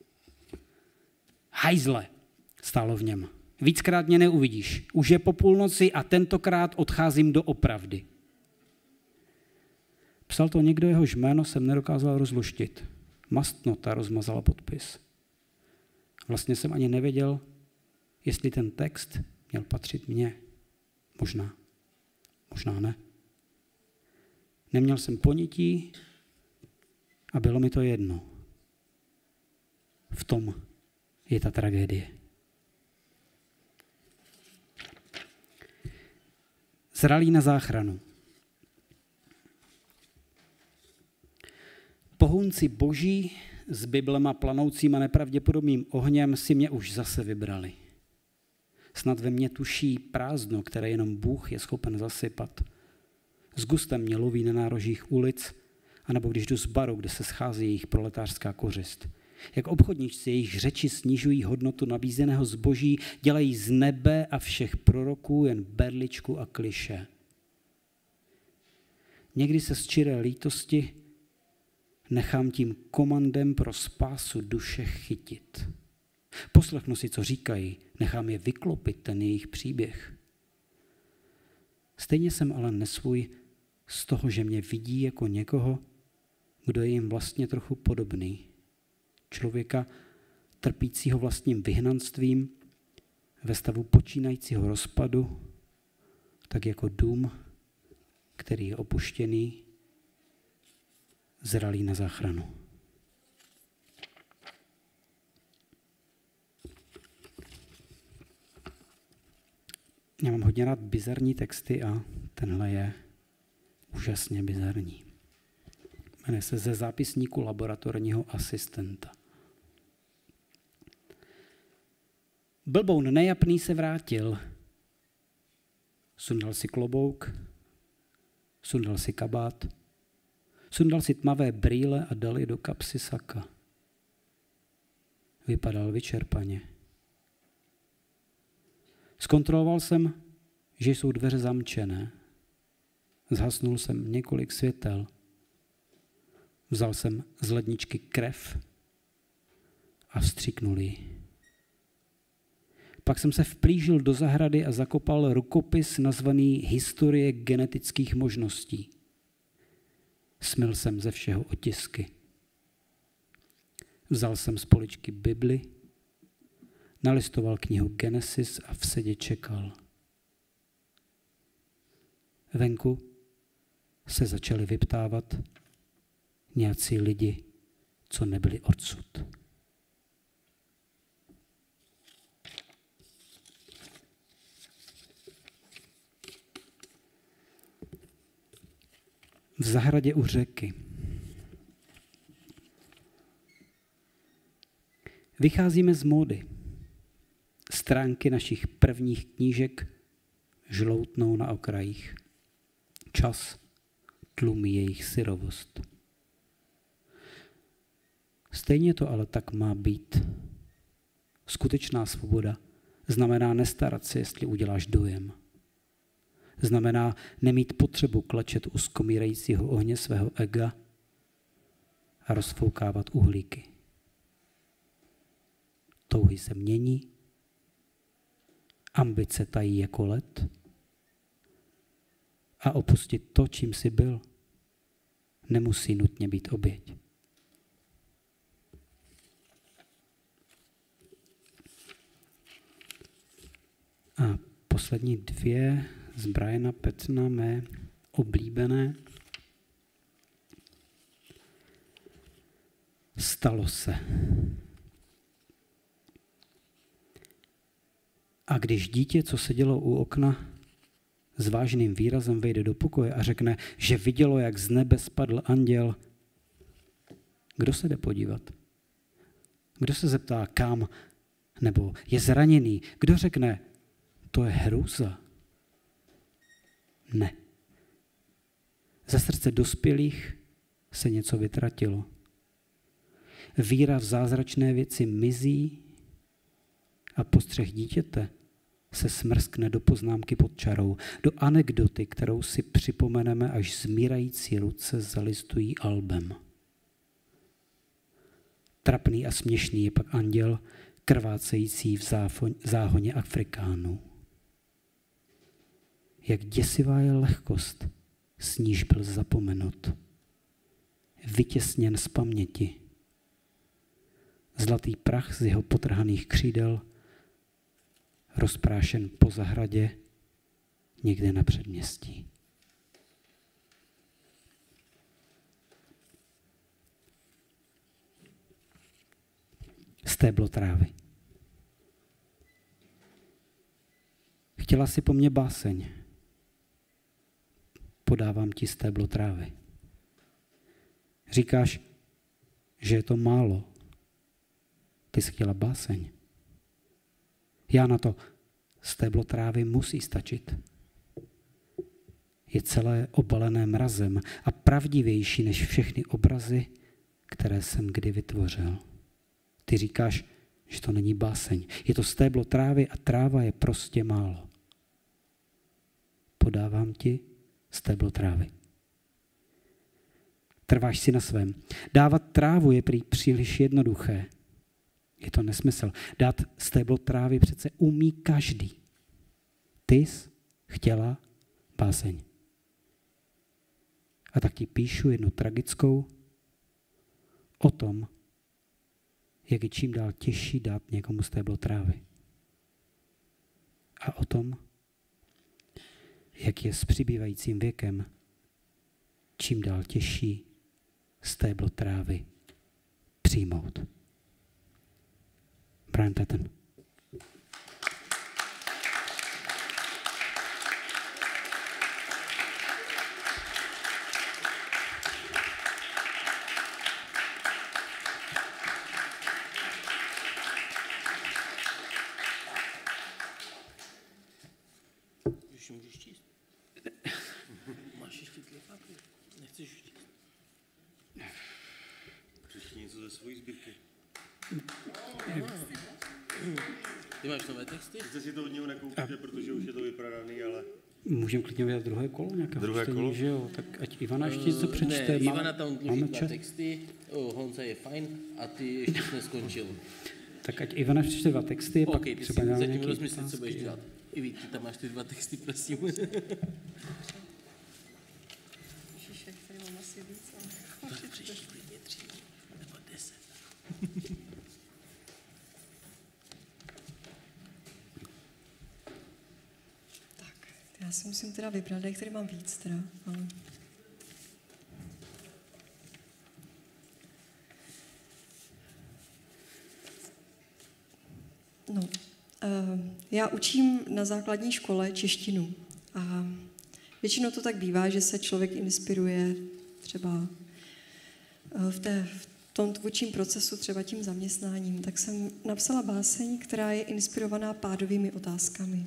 Speaker 9: Hajzle, stálo v něm. Víckrát mě neuvidíš. Už je po půlnoci a tentokrát odcházím do opravdy. Psal to někdo, jehož jméno jsem nedokázal rozluštit. Mastnota rozmazala podpis. Vlastně jsem ani nevěděl, jestli ten text měl patřit mně. Možná. Možná ne. Neměl jsem ponětí a bylo mi to jedno. V tom je ta tragédie. Zralý na záchranu. Pohůnci boží s biblema planoucím a nepravděpodobným ohněm si mě už zase vybrali. Snad ve mně tuší prázdno, které jenom Bůh je schopen zasypat. S gustem mě loví na nárožích ulic, anebo když jdu z baru, kde se schází jejich proletářská kořist. Jak obchodníci jejich řeči snižují hodnotu nabízeného zboží, dělají z nebe a všech proroků jen berličku a kliše. Někdy se z čiré lítosti nechám tím komandem pro spásu duše chytit. Poslechnu si, co říkají, nechám je vyklopit ten jejich příběh. Stejně jsem ale nesvůj z toho, že mě vidí jako někoho, kdo je jim vlastně trochu podobný. Člověka trpícího vlastním vyhnanstvím, ve stavu počínajícího rozpadu, tak jako dům, který je opuštěný, zralý na záchranu. Já mám hodně rád bizarní texty a tenhle je úžasně bizarní. Jmenuje se Ze zápisníku laboratorního asistenta. Blboun nejapný se vrátil. Sundal si klobouk, sundal si kabát, sundal si tmavé brýle a dal je do kapsy saka. Vypadal vyčerpaně. Zkontroloval jsem, že jsou dveře zamčené. Zhasnul jsem několik světel. Vzal jsem z ledničky krev a vstříknul ji. Pak jsem se vplížil do zahrady a zakopal rukopis nazvaný Historie genetických možností. Smyl jsem ze všeho otisky. Vzal jsem z poličky Bibli, nalistoval knihu Genesis a v sedě čekal. Venku se začali vyptávat nějací lidi, co nebyli odsud. V zahradě u řeky. Vycházíme z módy. Stránky našich prvních knížek žloutnou na okrajích. Čas tlumí jejich syrovost. Stejně to ale tak má být. Skutečná svoboda znamená nestarat se, jestli uděláš dojem. Znamená nemít potřebu klečet u skomírajícího ohně svého ega a rozfoukávat uhlíky. Touhy se mění, ambice tají jako led a opustit to, čím jsi byl, nemusí nutně být oběť. A poslední dvě z Briana Pattona, mé oblíbené. Stalo se. A když dítě, co sedělo u okna, s vážným výrazem vejde do pokoje a řekne, že vidělo, jak z nebe spadl anděl, kdo se jde podívat? Kdo se zeptá, kam? Nebo je zraněný? Kdo řekne, to je hrůza? Ne. Ze srdce dospělých se něco vytratilo. Víra v zázračné věci mizí a postřeh dítěte se smrskne do poznámky pod čarou, do anekdoty, kterou si připomeneme, až zmírající ruce zalistují albem. Trapný a směšný je pak anděl, krvácející v záhoně Afrikánů. Jak děsivá je lehkost, s níž byl zapomenut. Vytěsněn z paměti. Zlatý prach z jeho potrhaných křídel rozprášen po zahradě někde na předměstí. Stéblo trávy. Chtěla si po mně báseň. Podávám ti stéblo trávy. Říkáš, že je to málo. Ty jsi chtěla báseň. Já na to, stéblo trávy musí stačit. Je celé obalené mrazem a pravdivější než všechny obrazy, které jsem kdy vytvořil. Ty říkáš, že to není báseň. Je to stéblo trávy a tráva je prostě málo. Podávám ti stéblo trávy. Trváš si na svém. Dávat trávu je prý příliš jednoduché. Je to nesmysl. Dát stéblo trávy přece umí každý. Ty jsi chtěla báseň. A tak ti píšu jednu tragickou o tom, jak je čím dál těžší dát někomu stéblo trávy. A o tom, jak je s přibývajícím věkem čím dál těžší stéblo trávy přijmout. Brian Patton.
Speaker 3: sbírky.
Speaker 8: Ty máš nové texty?
Speaker 3: Sice si to od něho nekoupíte, protože už je to vyprodaný, ale...
Speaker 9: Můžeme klidně udělat druhé kolo nějaké
Speaker 3: Druhé
Speaker 9: čtení,
Speaker 3: kolo?
Speaker 9: že jo? Tak ať Ivana ještě něco přečte.
Speaker 8: Ne,
Speaker 9: Má-
Speaker 8: Ivana tam dluží
Speaker 9: máme
Speaker 8: dva
Speaker 9: čas?
Speaker 8: texty, oh, Honza je fajn a ty ještě jsi neskončil.
Speaker 9: Tak ať Ivana přečte dva texty,
Speaker 8: OK,
Speaker 9: pak
Speaker 8: ty
Speaker 9: třeba
Speaker 8: si
Speaker 9: dáme
Speaker 8: zatím
Speaker 9: nějaký
Speaker 8: rozmyslit, co
Speaker 9: otázky.
Speaker 8: budeš dělat. Ivi, ty tam máš ty dva texty, prosím.
Speaker 2: Ježiši, tady mám asi víc, ale...
Speaker 8: Přečti klidně tři nebo deset.
Speaker 2: Tak, já si musím teda vybrat, jak tady mám víc teda, ale... No, uh, já učím na základní škole češtinu a většinou to tak bývá, že se člověk inspiruje třeba uh, v, té, v tom tvůrčím procesu, třeba tím zaměstnáním. Tak jsem napsala báseň, která je inspirovaná pádovými otázkami.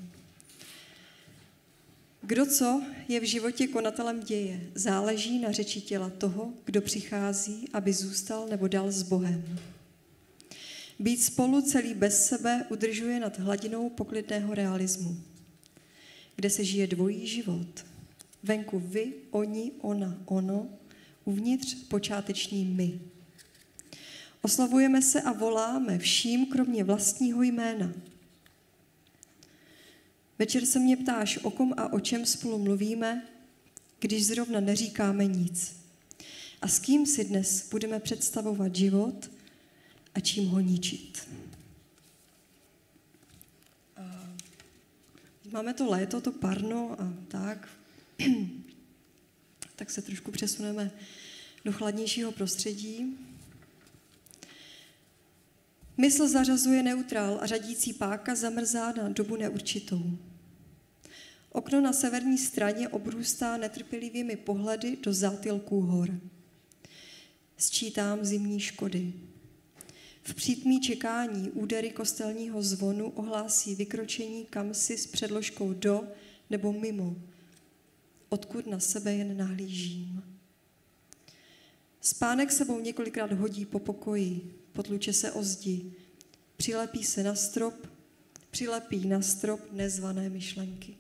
Speaker 2: Kdo co je v životě konatelem děje, záleží na řeči těla toho, kdo přichází, aby zůstal nebo dal s Bohem. Být spolu celý bez sebe udržuje nad hladinou poklidného realismu, kde se žije dvojí život. Venku vy, oni, ona, ono, uvnitř počáteční my. Oslavujeme se a voláme vším, kromě vlastního jména. Večer se mě ptáš, o kom a o čem spolu mluvíme, když zrovna neříkáme nic. A s kým si dnes budeme představovat život a čím ho ničit. A máme to léto, to parno a tak. Tak se trošku přesuneme do chladnějšího prostředí. Mysl zařazuje neutrál a řadící páka zamrzá na dobu neurčitou. Okno na severní straně obrůstá netrpělivými pohledy do zátilků hor. Sčítám zimní škody. V přítmí čekání údery kostelního zvonu ohlásí vykročení kamsi s předložkou do nebo mimo, odkud na sebe jen nahlížím. Spánek sebou několikrát hodí po pokoji, potluče se o zdi, přilepí se na strop, přilepí na strop nezvané myšlenky.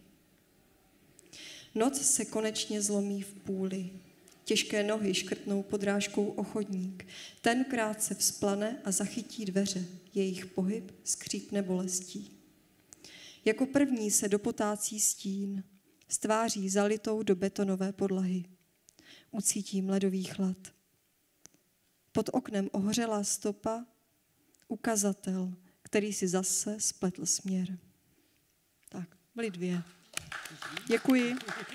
Speaker 2: Noc se konečně zlomí v půli. Těžké nohy škrtnou podrážkou o chodník. Ten krátce vzplane a zachytí dveře. Jejich pohyb skřípne bolestí. Jako první se dopotácí stín, s tváří zalitou do betonové podlahy. Ucítím ledový chlad. Pod oknem ohořelá stopa, ukazatel, který si zase spletl směr. Tak, byly dvě. Děkuji.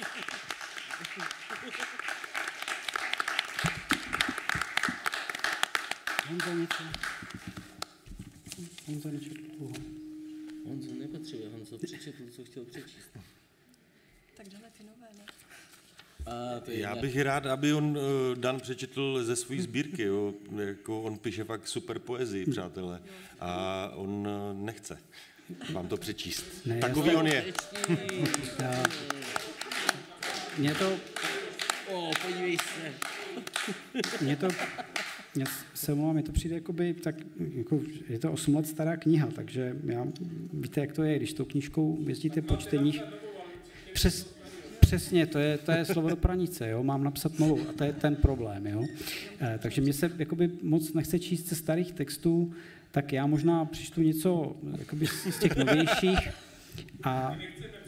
Speaker 9: Honza něco. Honza nečetl dlouho.
Speaker 8: Honzo nepotřebuje, Honzo přečetl, co chtěl přečíst.
Speaker 2: Tak dáme ty nové, ne?
Speaker 8: A to je
Speaker 3: Já
Speaker 8: nějak...
Speaker 3: bych rád, aby on uh, Dan přečetl ze své sbírky, jo. Jako on píše fakt super poezii, přátelé, a on uh, nechce vám to přečíst.
Speaker 9: Ne,
Speaker 3: Takový
Speaker 9: já
Speaker 3: on je.
Speaker 9: Já... Mě to...
Speaker 8: O, podívej se.
Speaker 9: Mě to... Já se omlouvám, mně to přijde jakoby, tak, jako, je to osm let stará kniha, takže já, víte, jak to je, když tou knížkou jezdíte po čteních. Přes, přesně, to je, to je slovo do pranice, jo? Mám napsat novou a to je ten problém. Jo? E, takže mě se jakoby, moc nechce číst ze starých textů, tak já možná přečtu něco jakoby, z těch novějších a...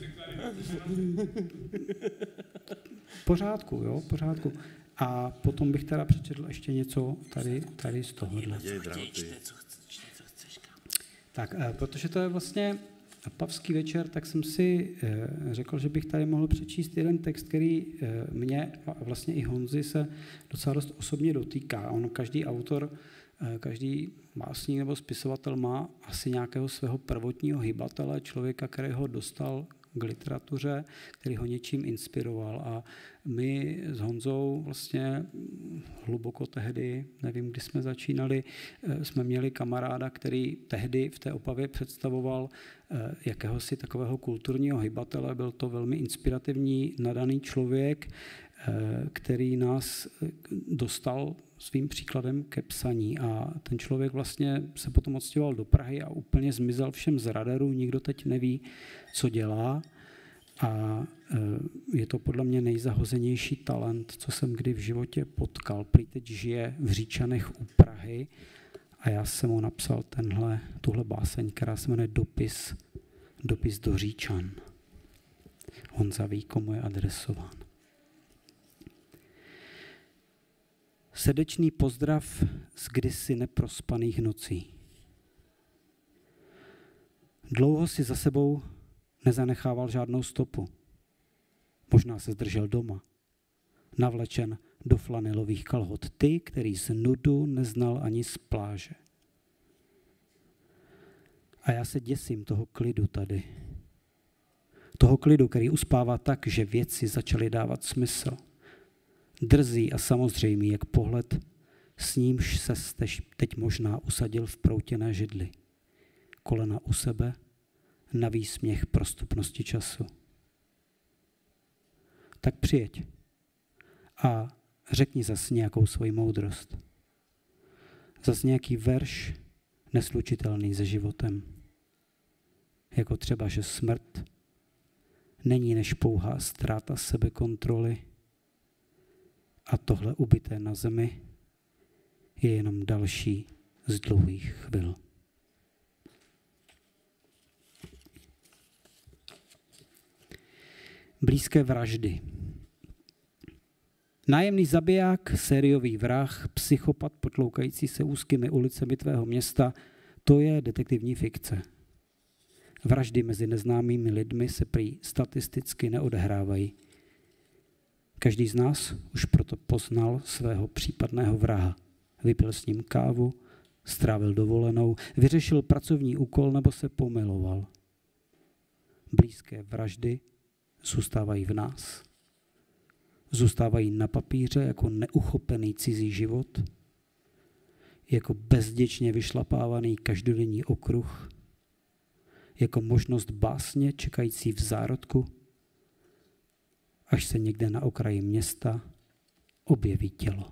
Speaker 9: Pořádku, jo, pořádku. A potom bych teda přečetl ještě něco tady, tady z tohohle. Tak, protože to je vlastně pavský večer, tak jsem si řekl, že bych tady mohl přečíst jeden text, který mě a vlastně i Honzi se docela dost osobně dotýká. On, každý autor, každý básník nebo spisovatel má asi nějakého svého prvotního hybatele, člověka, který ho dostal k literatuře, který ho něčím inspiroval. A my s Honzou vlastně hluboko tehdy, nevím, kdy jsme začínali, jsme měli kamaráda, který tehdy v té Opavě představoval jakéhosi takového kulturního hybatele. Byl to velmi inspirativní, nadaný člověk, který nás dostal svým příkladem ke psaní a ten člověk vlastně se potom odstěhoval do Prahy a úplně zmizel všem z radaru, nikdo teď neví, co dělá a je to podle mě nejzahozenější talent, co jsem kdy v životě potkal. Prý teď žije v Říčanech u Prahy a já jsem mu napsal tenhle, tuhle báseň, která se jmenuje Dopis, dopis do Říčan. Honza ví, komu je adresován. Srdečný pozdrav z kdysi neprospaných nocí. Dlouho si za sebou nezanechával žádnou stopu. Možná se zdržel doma, navlečen do flanelových kalhot. Ty, který z nudu neznal ani z pláže. A já se děsím toho klidu tady. Toho klidu, který uspává tak, že věci začaly dávat smysl. Drzý a samozřejmý, jak pohled, s nímž se teď možná usadil v proutěné židli. Kolena u sebe, na výsměch prostupnosti času. Tak přijeď a řekni zas nějakou svoji moudrost. Zas nějaký verš neslučitelný se životem. Jako třeba, že smrt není než pouhá ztráta sebekontroly a tohle ubité na zemi je jenom další z dlouhých chvil. Blízké vraždy. Nájemný zabiják, sériový vrah, psychopat potloukající se úzkými ulicemi tvého města, to je detektivní fikce. Vraždy mezi neznámými lidmi se prý statisticky neodehrávají. Každý z nás už proto poznal svého případného vraha. Vypil s ním kávu, strávil dovolenou, vyřešil pracovní úkol nebo se pomiloval. Blízké vraždy zůstávají v nás. Zůstávají na papíře jako neuchopený cizí život, jako bezděčně vyšlapávaný každodenní okruh, jako možnost básně čekající v zárodku, až se někde na okraji města objeví tělo.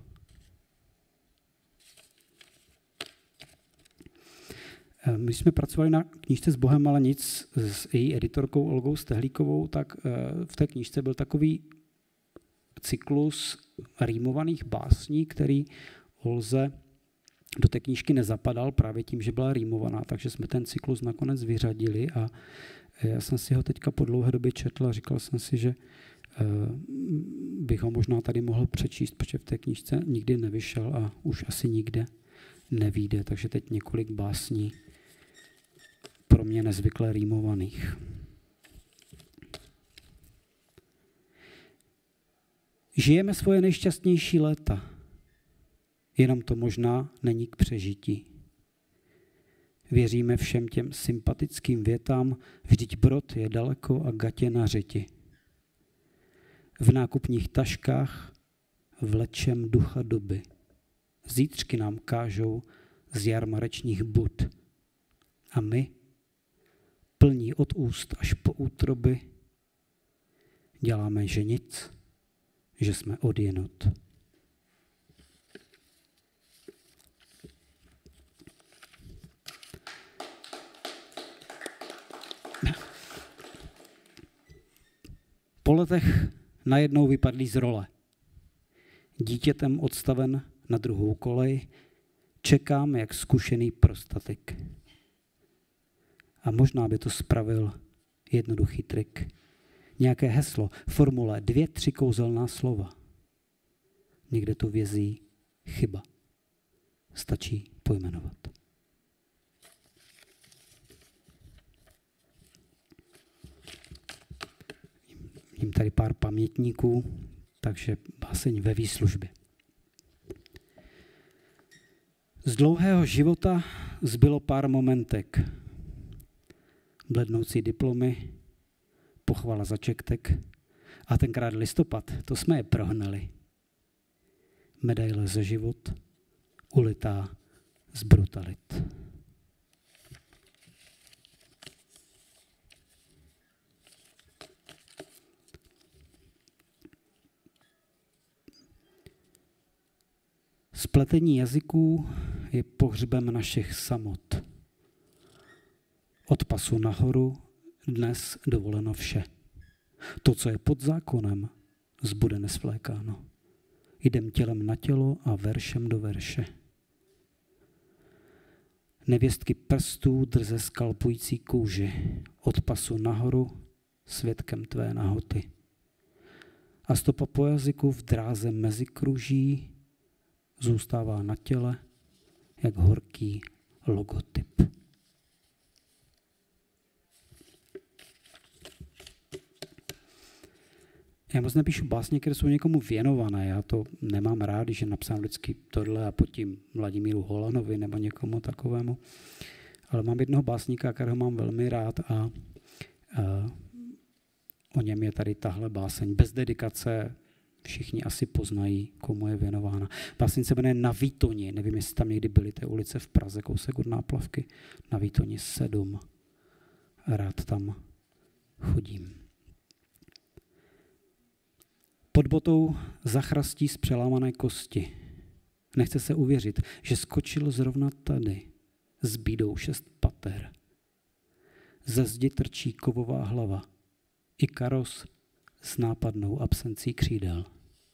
Speaker 9: My jsme pracovali na knížce S Bohem, ale nic s její editorkou Olgou Stehlíkovou, tak v té knížce byl takový cyklus rýmovaných básní, který Olze do té knížky nezapadal právě tím, že byla rýmovaná, takže jsme ten cyklus nakonec vyřadili a já jsem si ho teďka po dlouhé době četl a říkal jsem si, že bych ho možná tady mohl přečíst, protože v té knížce nikdy nevyšel a už asi nikde nevyjde, takže teď několik básní pro mě nezvykle rýmovaných. Žijeme svoje nejšťastnější léta, jenom to možná není k přežití. Věříme všem těm sympatickým větám, vždyť brod je daleko a gatě na řiti. V nákupních taškách vlečem ducha doby. Zítřky nám kážou z jarmarečních bud. A my, plní od úst až po útroby, děláme, že nic, že jsme odjenut. Po letech najednou vypadlý z role. Dítětem odstaven na druhou kolej, čekám jak zkušený prostatik. A možná by to spravil jednoduchý trik. Nějaké heslo, formule, dvě, tři kouzelná slova. Někde to vězí chyba. Stačí pojmenovat. Vidím tady pár pamětníků, takže báseň ve výslužbě. Z dlouhého života zbylo pár momentek. Blednoucí diplomy, pochvala za čektek a tenkrát listopad, to jsme je prohnali. Medaile za život, ulitá z brutalit. Spletení jazyků je pohřbem našich samot. Od pasu nahoru dnes dovoleno vše. To, co je pod zákonem, zbude nesvlékáno. Jdem tělem na tělo a veršem do verše. Nevěstky prstů drze skalpující kůži, od pasu nahoru svědkem tvé nahoty. A stopa po jazyku v dráze mezi kruží zůstává na těle, jak horký logotyp. Já moc nepíšu básně, které jsou někomu věnované. Já to nemám rád, když je napsám vždycky tohle a pod tím Vladimíru Holanovi nebo někomu takovému. Ale mám jednoho básníka, kterého mám velmi rád a, a o něm je tady tahle báseň. Bez dedikace všichni asi poznají, komu je věnována. Báseň se jmenuje Na Výtoni. Nevím, jestli tam někdy byly té ulice v Praze, kousek od Náplavky. Na Výtoni sedm. Rád tam chodím. Pod botou zachrastí z přelámané kosti. Nechce se uvěřit, že skočil zrovna tady s bídou šest pater. Ze zdi trčí kovová hlava. Ikaros s nápadnou absencí křídel.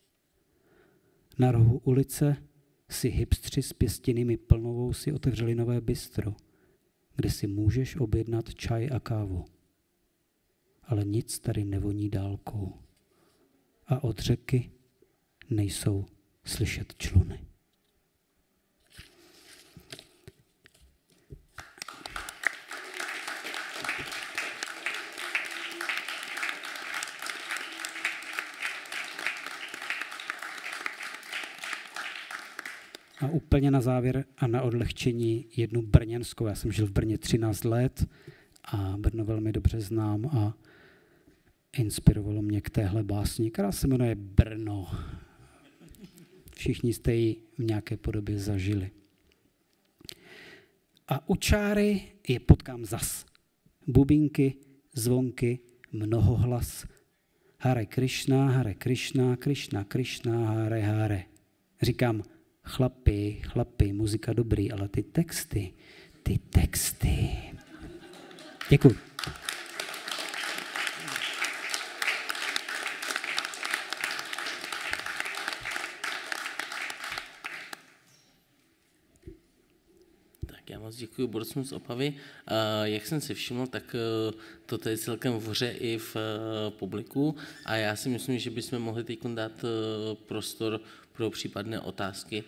Speaker 9: Na rohu ulice si hipstři s pěstěnými plnovou si otevřeli nové bistro, kde si můžeš objednat čaj a kávu. Ale nic tady nevoní dálkou. A od řeky nejsou slyšet čluny. A úplně na závěr a na odlehčení jednu brněnskou. Já jsem žil v Brně třináct let a Brno velmi dobře znám a inspirovalo mě k téhle básni, která se jmenuje Brno. Všichni jste ji v nějaké podobě zažili. A u čáry je potkám zas. Bubínky, zvonky, mnohohlas. Hare Krishna, Hare Krishna, Krishna, Krishna, Hare Hare. Říkám, chlapi, chlapi, muzika dobrý, ale ty texty, ty texty. Děkuji.
Speaker 8: Já moc děkuji borcům z Opavy. Jak jsem si všiml, tak toto je celkem vře i v publiku a já si myslím, že bychom mohli teď dát prostor pro případné otázky.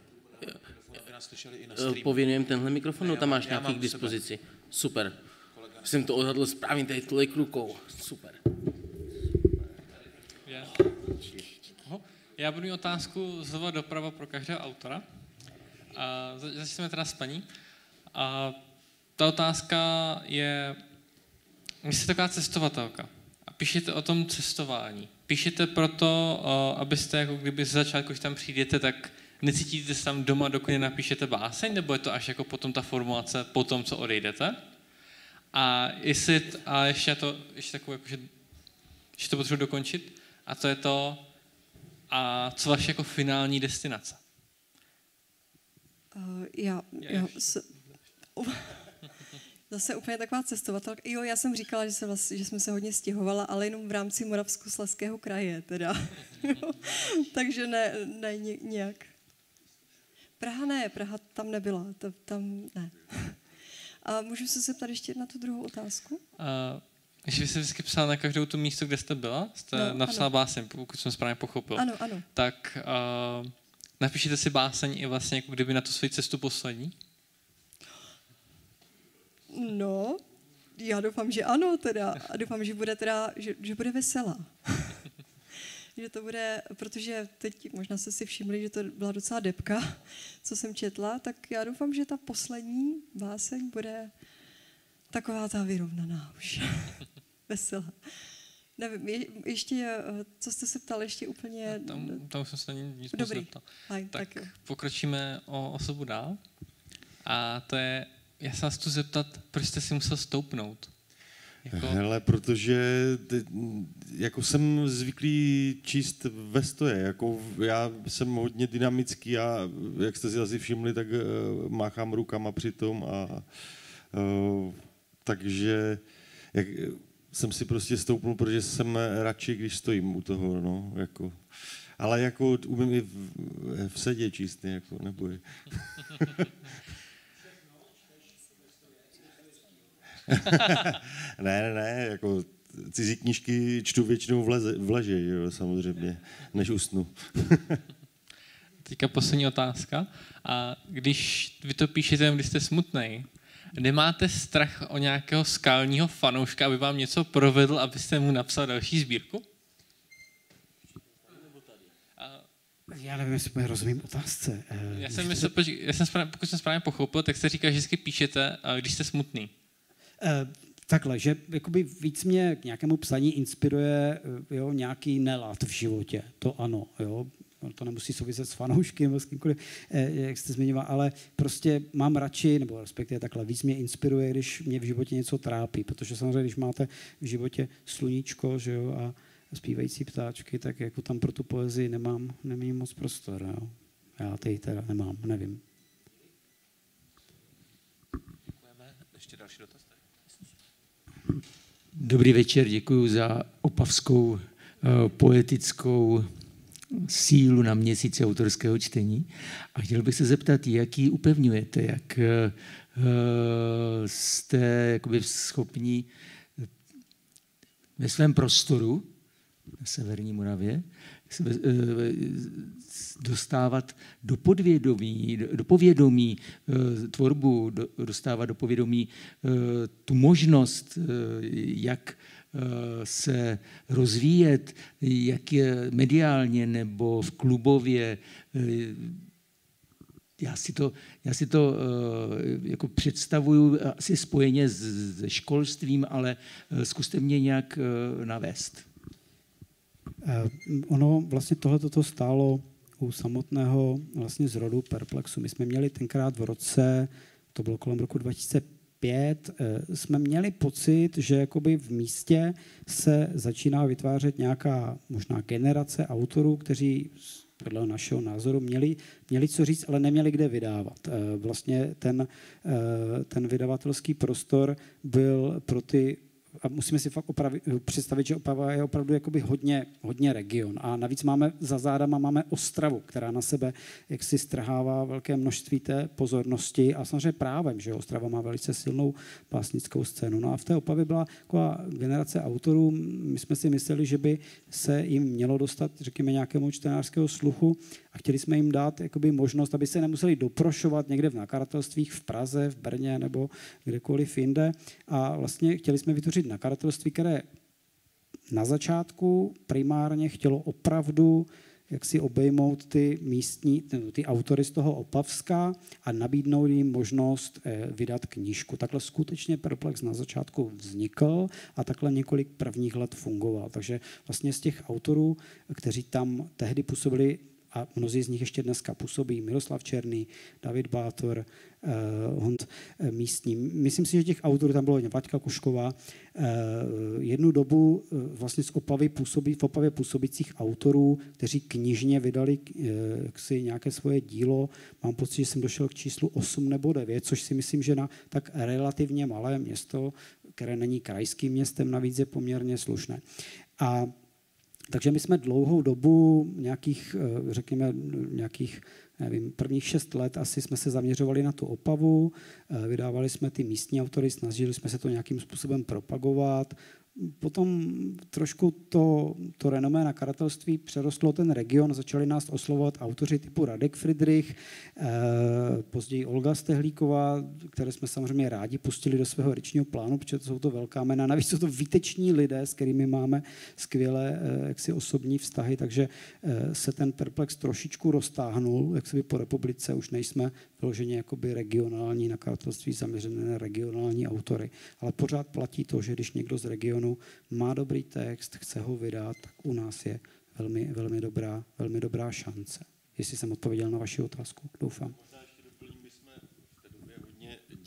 Speaker 8: Pověnujeme tenhle mikrofon, no tam máš nějaký k dispozici. Super. Jsem to odhadl správně tady tolik rukou. Super.
Speaker 11: Já budu mít otázku zleva doprava pro každého autora. A začneme teda s paní. A ta otázka je, vy jste taková cestovatelka a píšete o tom cestování. Píšete proto, abyste, jako kdyby z začátku, když tam přijdete, tak necítíte se tam doma, dokud nenapíšete báseň, nebo je to až jako potom ta formulace, po tom, co odejdete? A jestli, a ještě to, ještě takovou, jakože, ještě to potřebuji dokončit, a to je to, a co vaše jako finální destinace?
Speaker 2: Uh, já, já s, uh, zase úplně taková cestovatelka. Jo, já jsem říkala, že, se vlastně, že jsme se hodně stěhovala, ale jenom v rámci Moravskoslezského kraje, teda. Takže ne, ne nějak. Praha ne, Praha tam nebyla, to, tam ne. A můžu se zeptat ještě na tu druhou otázku?
Speaker 11: Uh, když vy jste vždycky psala na každou tu místo, kde jste byla, jste no, napsala báseň, pokud jsem správně pochopil.
Speaker 2: Ano, ano.
Speaker 11: Tak uh, napíšete si báseň i vlastně jako kdyby na tu svoji cestu poslední?
Speaker 2: No, já doufám, že ano teda. A doufám, že bude teda, že, že bude veselá. Že to bude, protože teď možná jste si všimli, že to byla docela debka, co jsem četla, tak já doufám, že ta poslední báseň bude taková ta vyrovnaná už. Veselá. Nevím, je, ještě, co jste se ptal, ještě úplně...
Speaker 11: Tam, tam jsem se nic
Speaker 2: Dobrý.
Speaker 11: Neptal.
Speaker 2: Haj,
Speaker 11: tak,
Speaker 2: tak
Speaker 11: pokročíme o osobu dál. A to je, já se vás chci zeptat, proč jste si musel stoupnout? Jako...
Speaker 3: Hele, protože ty, jako jsem zvyklý číst ve stoje, jako já jsem hodně dynamický a jak jste si asi všimli, tak uh, máchám rukama při tom a uh, takže jak, jsem si prostě stoupnul, protože jsem radši, když stojím u toho, no, jako. Ale jako umím i v, v sedě číst, jako, neboj. ne, ne, ne, jako cizí knížky čtu většinou v, leze, v leži, jo, samozřejmě, než usnu.
Speaker 11: Teďka poslední otázka. A když vy to píšete, když jste smutnej, nemáte strach o nějakého skalního fanouška, aby vám něco provedl, abyste mu napsal další sbírku?
Speaker 9: Já nevím, jestli rozumím otázce.
Speaker 11: Já jsem myslel, já jsem správně, pokud jsem správně pochopil, tak jste říkal, že vždycky píšete, když jste smutný.
Speaker 9: Uh, takhle, že jakoby víc mě k nějakému psaní inspiruje jo, nějaký nelad v životě. To ano, jo. To nemusí souviset s fanoušky nebo s kýmkoliv, eh, jak jste zmiňoval, ale prostě mám radši, nebo respektive takhle, víc mě inspiruje, když mě v životě něco trápí, protože samozřejmě, když máte v životě sluníčko, že jo, a zpívající ptáčky, tak jako tam pro tu poezii nemám, nemám moc prostor, jo. Já teď teda nemám, nevím.
Speaker 8: Děkujeme. Ještě další dotaz?
Speaker 12: Dobrý večer, děkuji za opavskou uh, poetickou sílu na měsíci autorského čtení. A chtěl bych se zeptat, jak ji upevňujete, jak uh, jste jakoby schopni ve svém prostoru na Severní Moravě dostávat do podvědomí, do povědomí tvorbu, dostávat do povědomí tu možnost, jak se rozvíjet, jak je mediálně nebo v klubově. Já si to, já si to jako představuju asi spojeně se školstvím, ale zkuste mě nějak navést.
Speaker 9: Ono vlastně tohle toto stálo u samotného vlastně zrodu Perplexu. My jsme měli tenkrát v roce, to bylo kolem roku dva tisíce pět, jsme měli pocit, že jakoby v místě se začíná vytvářet nějaká možná generace autorů, kteří podle našeho názoru měli, měli co říct, ale neměli kde vydávat. Vlastně ten, ten vydavatelský prostor byl pro ty, a musíme si fakt opravit, představit, že Opava je opravdu jakoby hodně, hodně region. A navíc máme za zádama máme Ostravu, která na sebe jaksi strhává velké množství té pozornosti a samozřejmě právem, že Ostrava má velice silnou básnickou scénu. No a v té Opavě byla taková generace autorů, my jsme si mysleli, že by se jim mělo dostat, řekněme, nějakému čtenářského sluchu a chtěli jsme jim dát jakoby možnost, aby se nemuseli doprošovat někde v nakladatelstvích v Praze, v Brně nebo kdekoliv jinde. A vlastně chtěli jsme vytvořit nakladatelství, které na začátku primárně chtělo opravdu jak si obejmout ty místní, ty autory z toho Opavska a nabídnout jim možnost vydat knížku. Takhle skutečně Perplex na začátku vznikl a takhle několik prvních let fungoval. Takže vlastně z těch autorů, kteří tam tehdy působili, a mnozí z nich ještě dneska působí, Miroslav Černý, David Bátor, eh, Hond eh, místní. Myslím si, že těch autorů tam bylo Vaďka Kušková. Eh, jednu dobu eh, vlastně z Opavy působí, v Opavě působících autorů, kteří knižně vydali eh, si nějaké svoje dílo. Mám pocit, že jsem došel k číslu osm nebo devět, což si myslím, že na tak relativně malé město, které není krajským městem, navíc je poměrně slušné. A takže my jsme dlouhou dobu, nějakých, řekněme, nějakých, nevím, prvních šest let asi jsme se zaměřovali na tu Opavu, vydávali jsme ty místní autory, snažili jsme se to nějakým způsobem propagovat. Potom trošku to, to renomé nakladatelství přerostlo ten region, začali nás oslovovat autoři typu Radek Friedrich, eh, později Olga Stehlíková, které jsme samozřejmě rádi pustili do svého ročního plánu, protože to jsou to velká jména. Navíc jsou to výteční lidé, s kterými máme skvělé eh, jaksi osobní vztahy, takže eh, se ten Perplex trošičku roztáhnul, jak se by po republice už nejsme vyloženě jakoby regionální nakladatelství zaměřené na regionální autory. Ale pořád platí to, že když někdo z regionu má dobrý text, chce ho vydat, tak u nás je velmi, velmi, dobrá, velmi dobrá šance. Jestli jsem odpověděl na vaši otázku, doufám.
Speaker 3: Možná ještě doplním, my jsme v té době hodně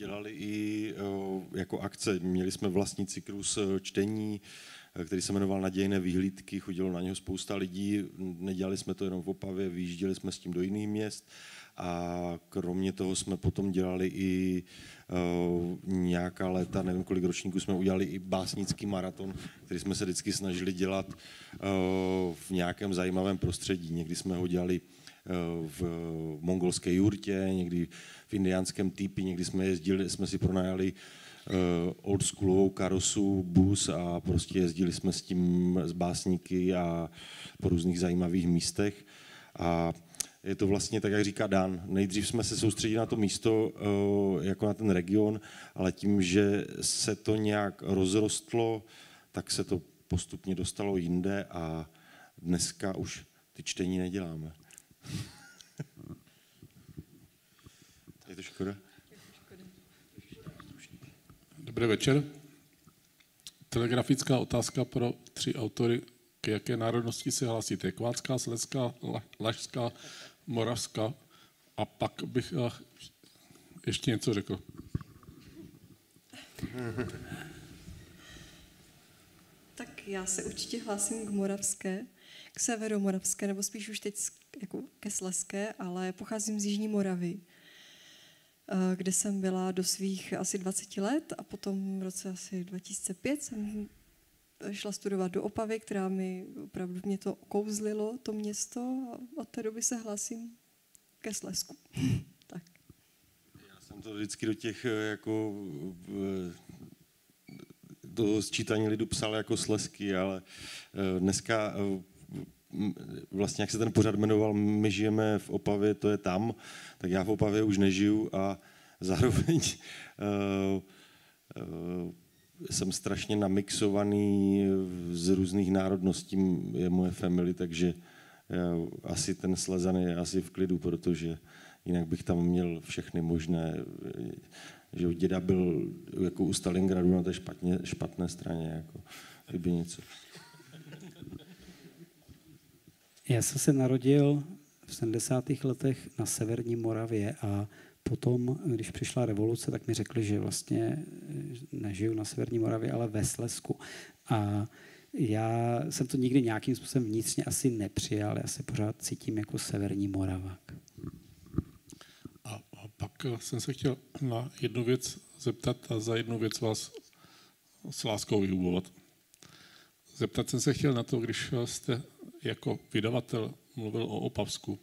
Speaker 3: dělali i jako akce. Měli jsme vlastní cyklus čtení, který se jmenoval Nadějné výhlídky, chodilo na něho spousta lidí, nedělali jsme to jenom v Opavě, vyjížděli jsme s tím do jiných měst a kromě toho jsme potom dělali i uh, nějaká léta, nevím kolik ročníků jsme udělali i básnický maraton, který jsme se vždycky snažili dělat uh, v nějakém zajímavém prostředí. Někdy jsme ho dělali uh, v mongolské jurtě, někdy v indiánském týpi, někdy jsme jezdili, jsme si pronajali Uh, oldschoolovou karosu, bus a prostě jezdili jsme s tím z básníky a po různých zajímavých místech. A je to vlastně tak, jak říká Dan. Nejdřív jsme se soustředili na to místo, uh, jako na ten region, ale tím, že se to nějak rozrostlo, tak se to postupně dostalo jinde a dneska už ty čtení neděláme. Je to škoda?
Speaker 13: Dobrý večer. Telegrafická otázka pro tři autory. K jaké národnosti se hlásíte? Kvátská, Slezská, Lašská, Moravská. A pak bych ještě něco řekl.
Speaker 2: Tak já se určitě hlásím k moravské, k severomoravské, nebo spíš už teď jako ke slezské, ale pocházím z Jižní Moravy, kde jsem byla do svých asi dvaceti let a potom v roce asi dva tisíce pět jsem šla studovat do Opavy, která mi opravdu mě to kouzlilo, to město, a od té doby se hlásím ke Slezsku. Tak.
Speaker 3: Já jsem to vždycky do těch jako do sčítání lidu psal jako Slezsky, ale dneska vlastně, jak se ten pořad jmenoval My žijeme v Opavě, to je tam, tak já v Opavě už nežiju a zároveň uh, uh, jsem strašně namixovaný z různých národností, je moje family, takže já, asi ten Slezan je asi v klidu, protože jinak bych tam měl všechny možné, že děda byl jako u Stalingradu na té špatně, špatné straně, jako kdyby něco.
Speaker 9: Já jsem se narodil v sedmdesátých letech na severní Moravě a potom, když přišla revoluce, tak mi řekli, že vlastně nežiju na severní Moravě, ale ve Slezsku. A já jsem to nikdy nějakým způsobem vnitřně asi nepřijal, já se pořád cítím jako severní Moravák.
Speaker 13: A, a pak jsem se chtěl na jednu věc zeptat a za jednu věc vás s láskou vyhubovat. Zeptat jsem se chtěl na to, když jste jako vydavatel mluvil o Opavsku,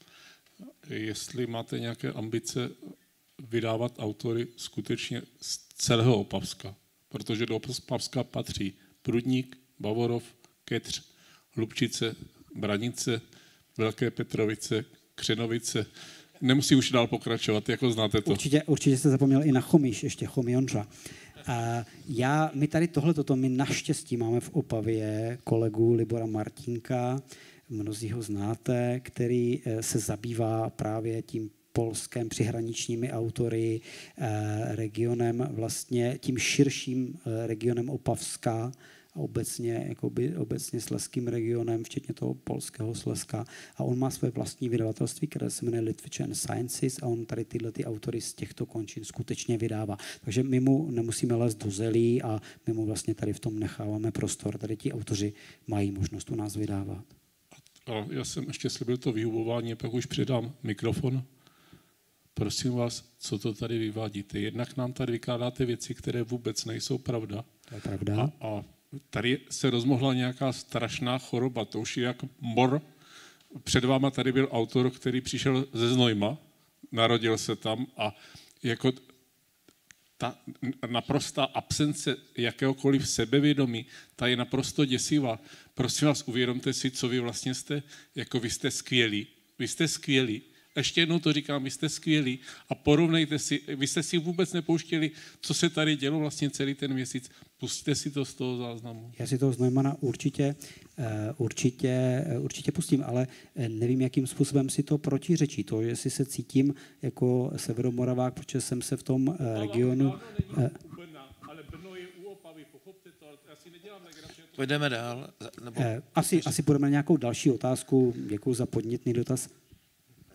Speaker 13: jestli máte nějaké ambice vydávat autory skutečně z celého Opavska, protože do Opavska patří Prudník, Bavorov, Ketř, Lubčice, Branice, Velké Petrovice, Křenovice. Nemusí už dál pokračovat, jako znáte to.
Speaker 9: Určitě, určitě jste zapomněl i na Chomíš, ještě Chomionřa. A já, my tady tohle, toto, my naštěstí máme v Opavě kolegu Libora Martínka, mnozí ho znáte, který se zabývá právě tím polském přihraničními autory, regionem, vlastně tím širším regionem Opavska a obecně, jakoby, obecně slezským regionem, včetně toho polského Slezska. A on má své vlastní vydavatelství, které se jmenuje Literature and Sciences a on tady tyhle ty autory z těchto končin skutečně vydává. Takže my mu nemusíme lézt do zelí a my mu vlastně tady v tom necháváme prostor. Tady ti autoři mají možnost u nás vydávat.
Speaker 13: A já jsem ještě slíbil to vyhubování, pak už předám mikrofon. Prosím vás, co to tady vyvádíte? Jednak nám tady vykládáte věci, které vůbec nejsou pravda.
Speaker 9: To je pravda.
Speaker 13: A, a tady se rozmohla nějaká strašná choroba, to už je jak mor. Před váma tady byl autor, který přišel ze Znojma, narodil se tam a jako ta naprostá absence jakéhokoliv sebevědomí, ta je naprosto děsivá. Prosím vás, uvědomte si, co vy vlastně jste, jako vy jste skvělí. Vy jste skvělí. Ještě jednou to říkám, vy jste skvělí a porovnejte si, vy jste si vůbec nepouštěli, co se tady dělo vlastně celý ten měsíc. Pustíte si to z toho záznamu.
Speaker 9: Já si toho Znojmana určitě, určitě, určitě pustím, ale nevím, jakým způsobem si to protiřečí. To, jestli se cítím jako severomoravák, protože jsem se v tom regionu...
Speaker 13: Ale Brno je u Opavy, pochopte to, ale já si nedělám legraci.
Speaker 14: Půjdeme dál. Nebo...
Speaker 9: Asi, asi půjdeme na nějakou další otázku. Děkuji za podnětný dotaz.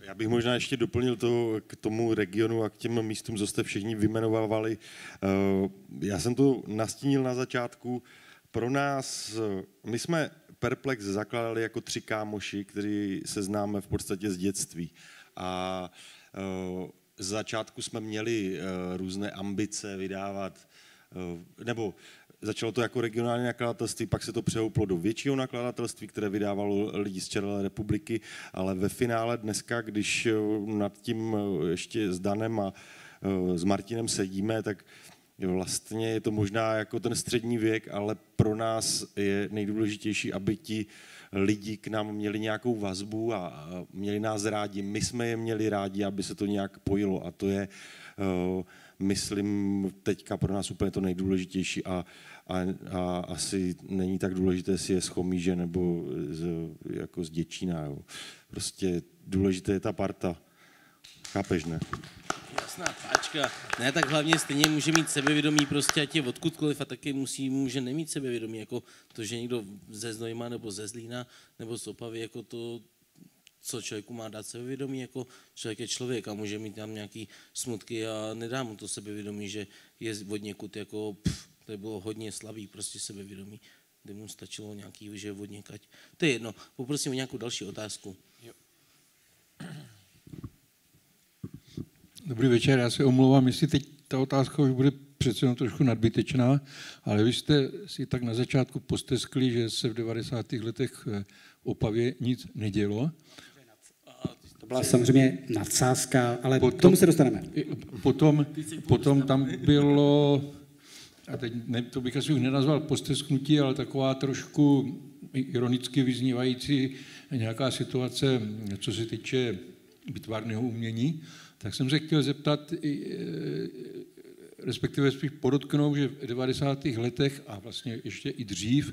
Speaker 3: Já bych možná ještě doplnil to k tomu regionu a k těm místům, co jste všichni vyjmenovávali. Já jsem to nastínil na začátku. Pro nás, my jsme Perplex zakládali jako tři kámoši, kteří se známe v podstatě z dětství. A z začátku jsme měli různé ambice vydávat, nebo začalo to jako regionální nakladatelství, pak se to přehouplo do většího nakladatelství, které vydávalo lidi z České republiky, ale ve finále dneska, když nad tím ještě s Danem a s Martinem sedíme, tak vlastně je to možná jako ten střední věk, ale pro nás je nejdůležitější, aby ti lidi k nám měli nějakou vazbu a měli nás rádi. My jsme je měli rádi, aby se to nějak pojilo a to je, myslím, teďka pro nás úplně to nejdůležitější a, a, a asi není tak důležité, jestli je z Chomíže nebo z, jako z Děčína. Jo. Prostě důležité je ta parta. Chápeš, ne?
Speaker 8: Jasná páčka. Ne, tak hlavně stejně může mít sebevědomí prostě, ať je odkudkoliv a taky musí, může nemít sebevědomí, jako to, že někdo ze Znojma nebo ze Zlína nebo z Opavy, jako to, co člověku má dát sebevědomí, jako člověk je člověk a může mít tam nějaký smutky a nedá mu to sebevědomí, že je od někud jako, pff, to bylo hodně slabý prostě sebevědomí, kde mu stačilo nějaký, že od někať. To je jedno, poprosím o nějakou další otázku. Jo.
Speaker 14: Dobrý večer, já se omlouvám, jestli teď ta otázka už bude přece jenom trošku nadbytečná, ale vy jste si tak na začátku posteskli, že se v devadesátých letech v Opavě nic nedělo.
Speaker 9: To byla samozřejmě nadsázka, ale
Speaker 14: potom,
Speaker 9: k tomu se dostaneme.
Speaker 14: Potom, potom tam bylo, a teď ne, to bych asi už nenazval postesknutí, ale taková trošku ironicky vyznívající nějaká situace, co se týče výtvarného umění. Tak jsem se chtěl zeptat, respektive spíš podotknout, že v devadesátých letech a vlastně ještě i dřív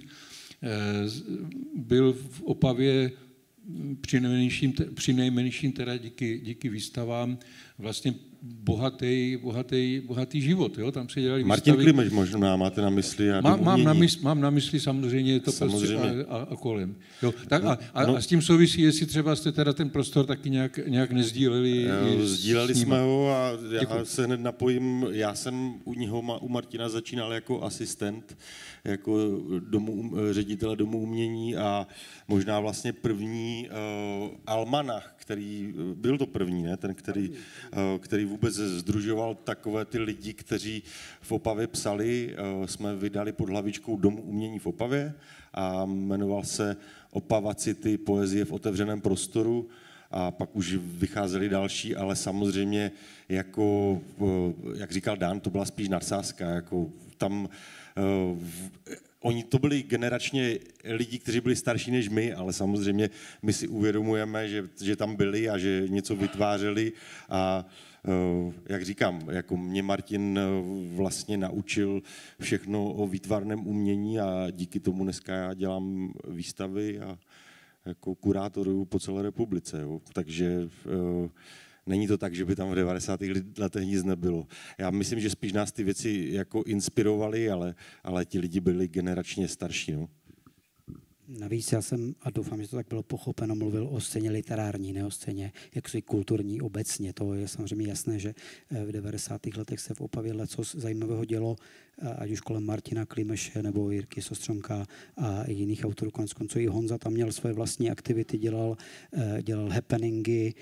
Speaker 14: byl v Opavě při nejmenším, při nejmenším teda díky, díky výstavám vlastně bohatý, bohatý, bohatý život. Jo? Tam se dělali
Speaker 3: Martin
Speaker 14: výstavy.
Speaker 3: Klimeš možná máte na mysli. A
Speaker 14: mám, mám, na mysli mám na mysli samozřejmě to
Speaker 3: samozřejmě.
Speaker 14: Prostě a, a, a kolem. Jo? Tak a, a, no. a s tím souvisí, jestli třeba jste teda ten prostor taky nějak, nějak nezdíleli.
Speaker 3: Sdíleli jsme ho a já Děkuji. se hned napojím. Já jsem u něho, u Martina začínal jako asistent, jako domu, ředitele domu umění a možná vlastně první uh, almanach, který, byl to první, ne? Ten, který, uh, který vůbec sdružoval takové ty lidi, kteří v Opavě psali, uh, jsme vydali pod hlavičkou Dom umění v Opavě a jmenoval se Opava City, poezie v otevřeném prostoru a pak už vycházely další, ale samozřejmě, jako, uh, jak říkal Dan, to byla spíš nadsázka, jako tam uh, Oni to byli generačně lidi, kteří byli starší než my, ale samozřejmě my si uvědomujeme, že, že tam byli a že něco vytvářeli a jak říkám, jako mě Martin vlastně naučil všechno o výtvarném umění a díky tomu dneska já dělám výstavy a jako kurátoruju po celé republice. Jo. Takže není to tak, že by tam v devadesátých letech nic nebylo. Já myslím, že spíš nás ty věci jako inspirovaly, ale, ale ti lidi byli generačně starší. No.
Speaker 9: Navíc já jsem, a doufám, že to tak bylo pochopeno, mluvil o scéně literární, ne o scéně jaksi kulturní obecně. To je samozřejmě jasné, že v devadesátých letech se v Opavě lecos zajímavého dělo, ať už kolem Martina Klimeše nebo Jirky Sostřonka a jiných autorů. Konec konců i Honza tam měl svoje vlastní aktivity, dělal, dělal happeningy,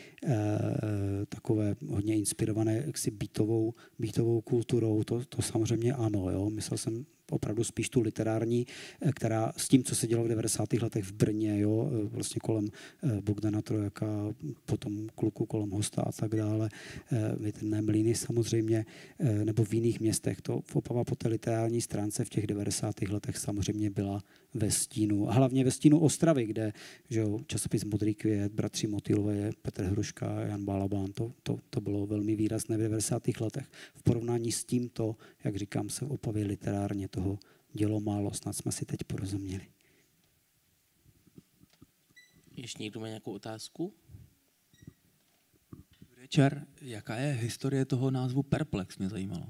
Speaker 9: takové hodně inspirované jaksi beatovou, beatovou kulturou. To, to samozřejmě ano. Jo. Myslel jsem opravdu spíš tu literární, která s tím, co se dělo v devadesátých letech v Brně, jo, vlastně kolem Bogdana Trojaka, potom kluku kolem Hosta a tak dále, Větrné mlýny samozřejmě, nebo v jiných městech. To v Opava po té literární stránce v těch devadesátých letech samozřejmě byla ve stínu. A hlavně ve stínu Ostravy, kde že jo, časopis Modrý květ, bratři Motýlové, Petr Hruška, Jan Balabán, to, to, to bylo velmi výrazné v devadesátých letech. V porovnání s tímto, jak říkám, se v Opavě literárně toho dělo málo, snad jsme si teď porozuměli.
Speaker 8: Ještě někdo má nějakou otázku?
Speaker 15: Večer, jaká je historie toho názvu Perplex, mě zajímalo.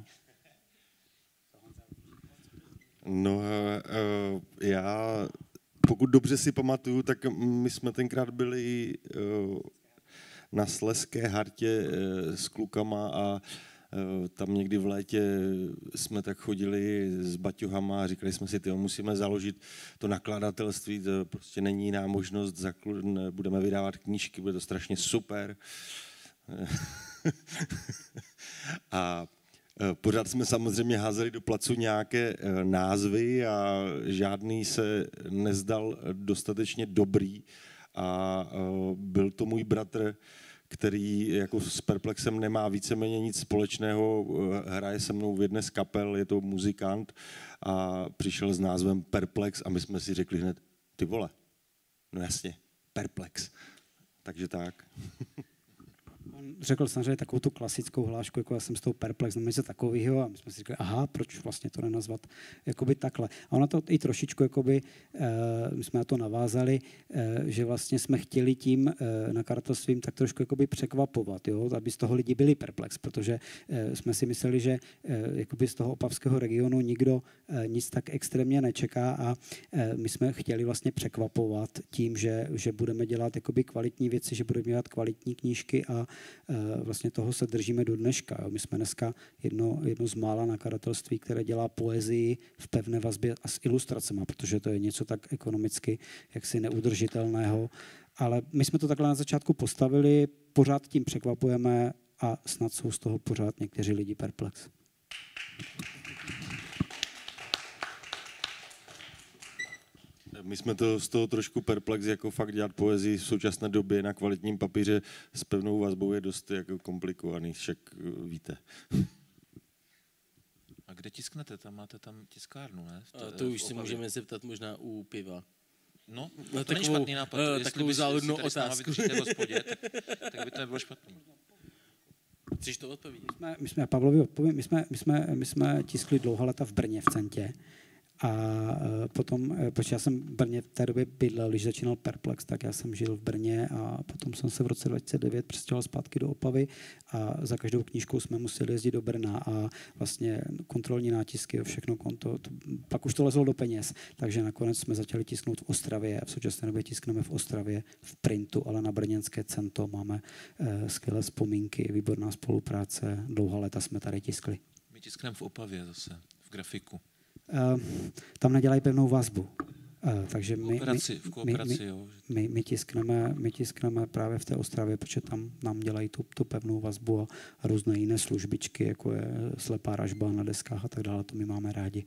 Speaker 3: No, já, pokud dobře si pamatuju, tak my jsme tenkrát byli na Slezské Hartě s klukama a tam někdy v létě jsme tak chodili s baťohama a říkali jsme si, tyjo, musíme založit to nakladatelství, to prostě není jiná možnost, budeme vydávat knížky, bude to strašně super. A pořád jsme samozřejmě házeli do placu nějaké názvy a žádný se nezdal dostatečně dobrý a byl to můj bratr, který jako s Perplexem nemá víceméně nic společného, hraje se mnou v jedné z kapel, je to muzikant a přišel s názvem Perplex a my jsme si řekli hned, ty vole, no jasně, Perplex. Takže tak.
Speaker 9: On řekl samozřejmě takovou tu klasickou hlášku, jako já jsem z toho perplex, znamená něco takového a my jsme si říkali, aha, proč vlastně to nenazvat jakoby takhle. A ona to i trošičku, jakoby, uh, my jsme na to navázali, uh, že vlastně jsme chtěli tím uh, nakladatelstvím tak trošku jakoby překvapovat, jo, aby z toho lidi byli perplex, protože uh, jsme si mysleli, že uh, jakoby z toho opavského regionu nikdo uh, nic tak extrémně nečeká a uh, my jsme chtěli vlastně překvapovat tím, že, že budeme dělat jakoby kvalitní věci, že budeme dělat kvalitní knížky a vlastně toho se držíme do dneška. My jsme dneska jedno, jedno z mála nakladatelství, které dělá poezii v pevné vazbě a s ilustracemi, protože to je něco tak ekonomicky jaksi neudržitelného. Ale my jsme to takhle na začátku postavili, pořád tím překvapujeme a snad jsou z toho pořád někteří lidi perplex.
Speaker 3: My jsme to z toho trošku perplex, jako fakt dělat poezii v současné době na kvalitním papíře s pevnou vazbou je dost jako komplikovaný, však víte.
Speaker 16: A kde tisknete? Tam máte tam tiskárnu, ne?
Speaker 8: A to už si můžeme zeptat možná u piva.
Speaker 16: No,
Speaker 8: no
Speaker 16: to není špatný nápad.
Speaker 8: Uh, takovou záludnou otázku.
Speaker 16: Jestli hospodě, tak by to nebylo špatný.
Speaker 8: Chceš to odpovědět?
Speaker 9: My jsme, my jsme Pavlovi odpovím, my jsme, my, jsme, my jsme tiskli dlouhá léta v Brně v Centě. A potom, protože já jsem v Brně v té době bydlel, když začínal Perplex, tak já jsem žil v Brně a potom jsem se v roce dva tisíce devět přestěhoval zpátky do Opavy a za každou knížkou jsme museli jezdit do Brna a vlastně kontrolní nátisky, všechno konto, to, pak už to lezlo do peněz, takže nakonec jsme začali tisknout v Ostravě a v současné době tiskneme v Ostravě v printu, ale na brněnské Cento máme uh, skvělé vzpomínky, výborná spolupráce, dlouhá léta jsme tady tiskli.
Speaker 16: My tiskneme v Opavě zase, v grafiku.
Speaker 9: Uh, tam nedělají pevnou vazbu. Uh, takže my,
Speaker 16: kooperaci, v kooperaci,
Speaker 9: my,
Speaker 16: jo.
Speaker 9: my, my, tiskneme, my tiskneme právě v té Ostravě, protože tam nám dělají tu, tu pevnou vazbu a různé jiné službičky, jako je slepá ražba na deskách a tak dále, to my máme rádi.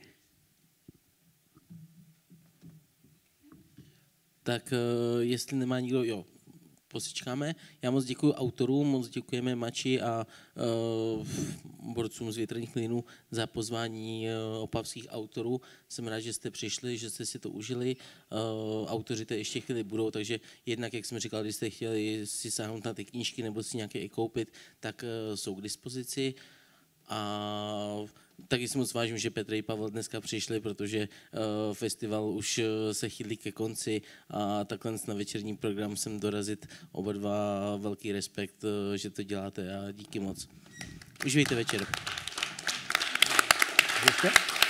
Speaker 8: Tak uh, jestli nemá nikdo, jo, posečkáme. Já moc děkuji autorům, moc děkujeme Mači a uh, borcům z Větrných mlýnů za pozvání uh, opavských autorů. Jsem rád, že jste přišli, že jste si to užili. Uh, autoři to ještě chvíli budou, takže jednak, jak jsme říkali, když jste chtěli si sáhnout na ty knížky nebo si nějaké i koupit, tak uh, jsou k dispozici. A taky si moc vážím, že Petr i Pavel dneska přišli, protože uh, festival už uh, se chýlí ke konci a takhle na večerní program jsem dorazit oba dva velký respekt, uh, že to děláte a díky moc. Užijte večer.
Speaker 9: Děkujeme.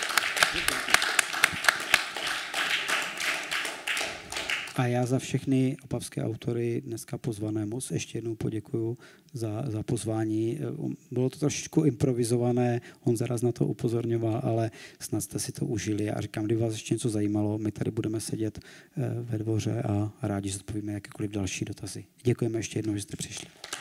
Speaker 9: A já za všechny opavské autory dneska pozvané moc ještě jednou poděkuju za, za pozvání. Bylo to trošičku improvizované, on zaraz na to upozorňoval, ale snad jste si to užili. A říkám, kdyby vás ještě něco zajímalo, my tady budeme sedět ve dvoře a rádi zodpovíme jakékoliv další dotazy. Děkujeme ještě jednou, že jste přišli.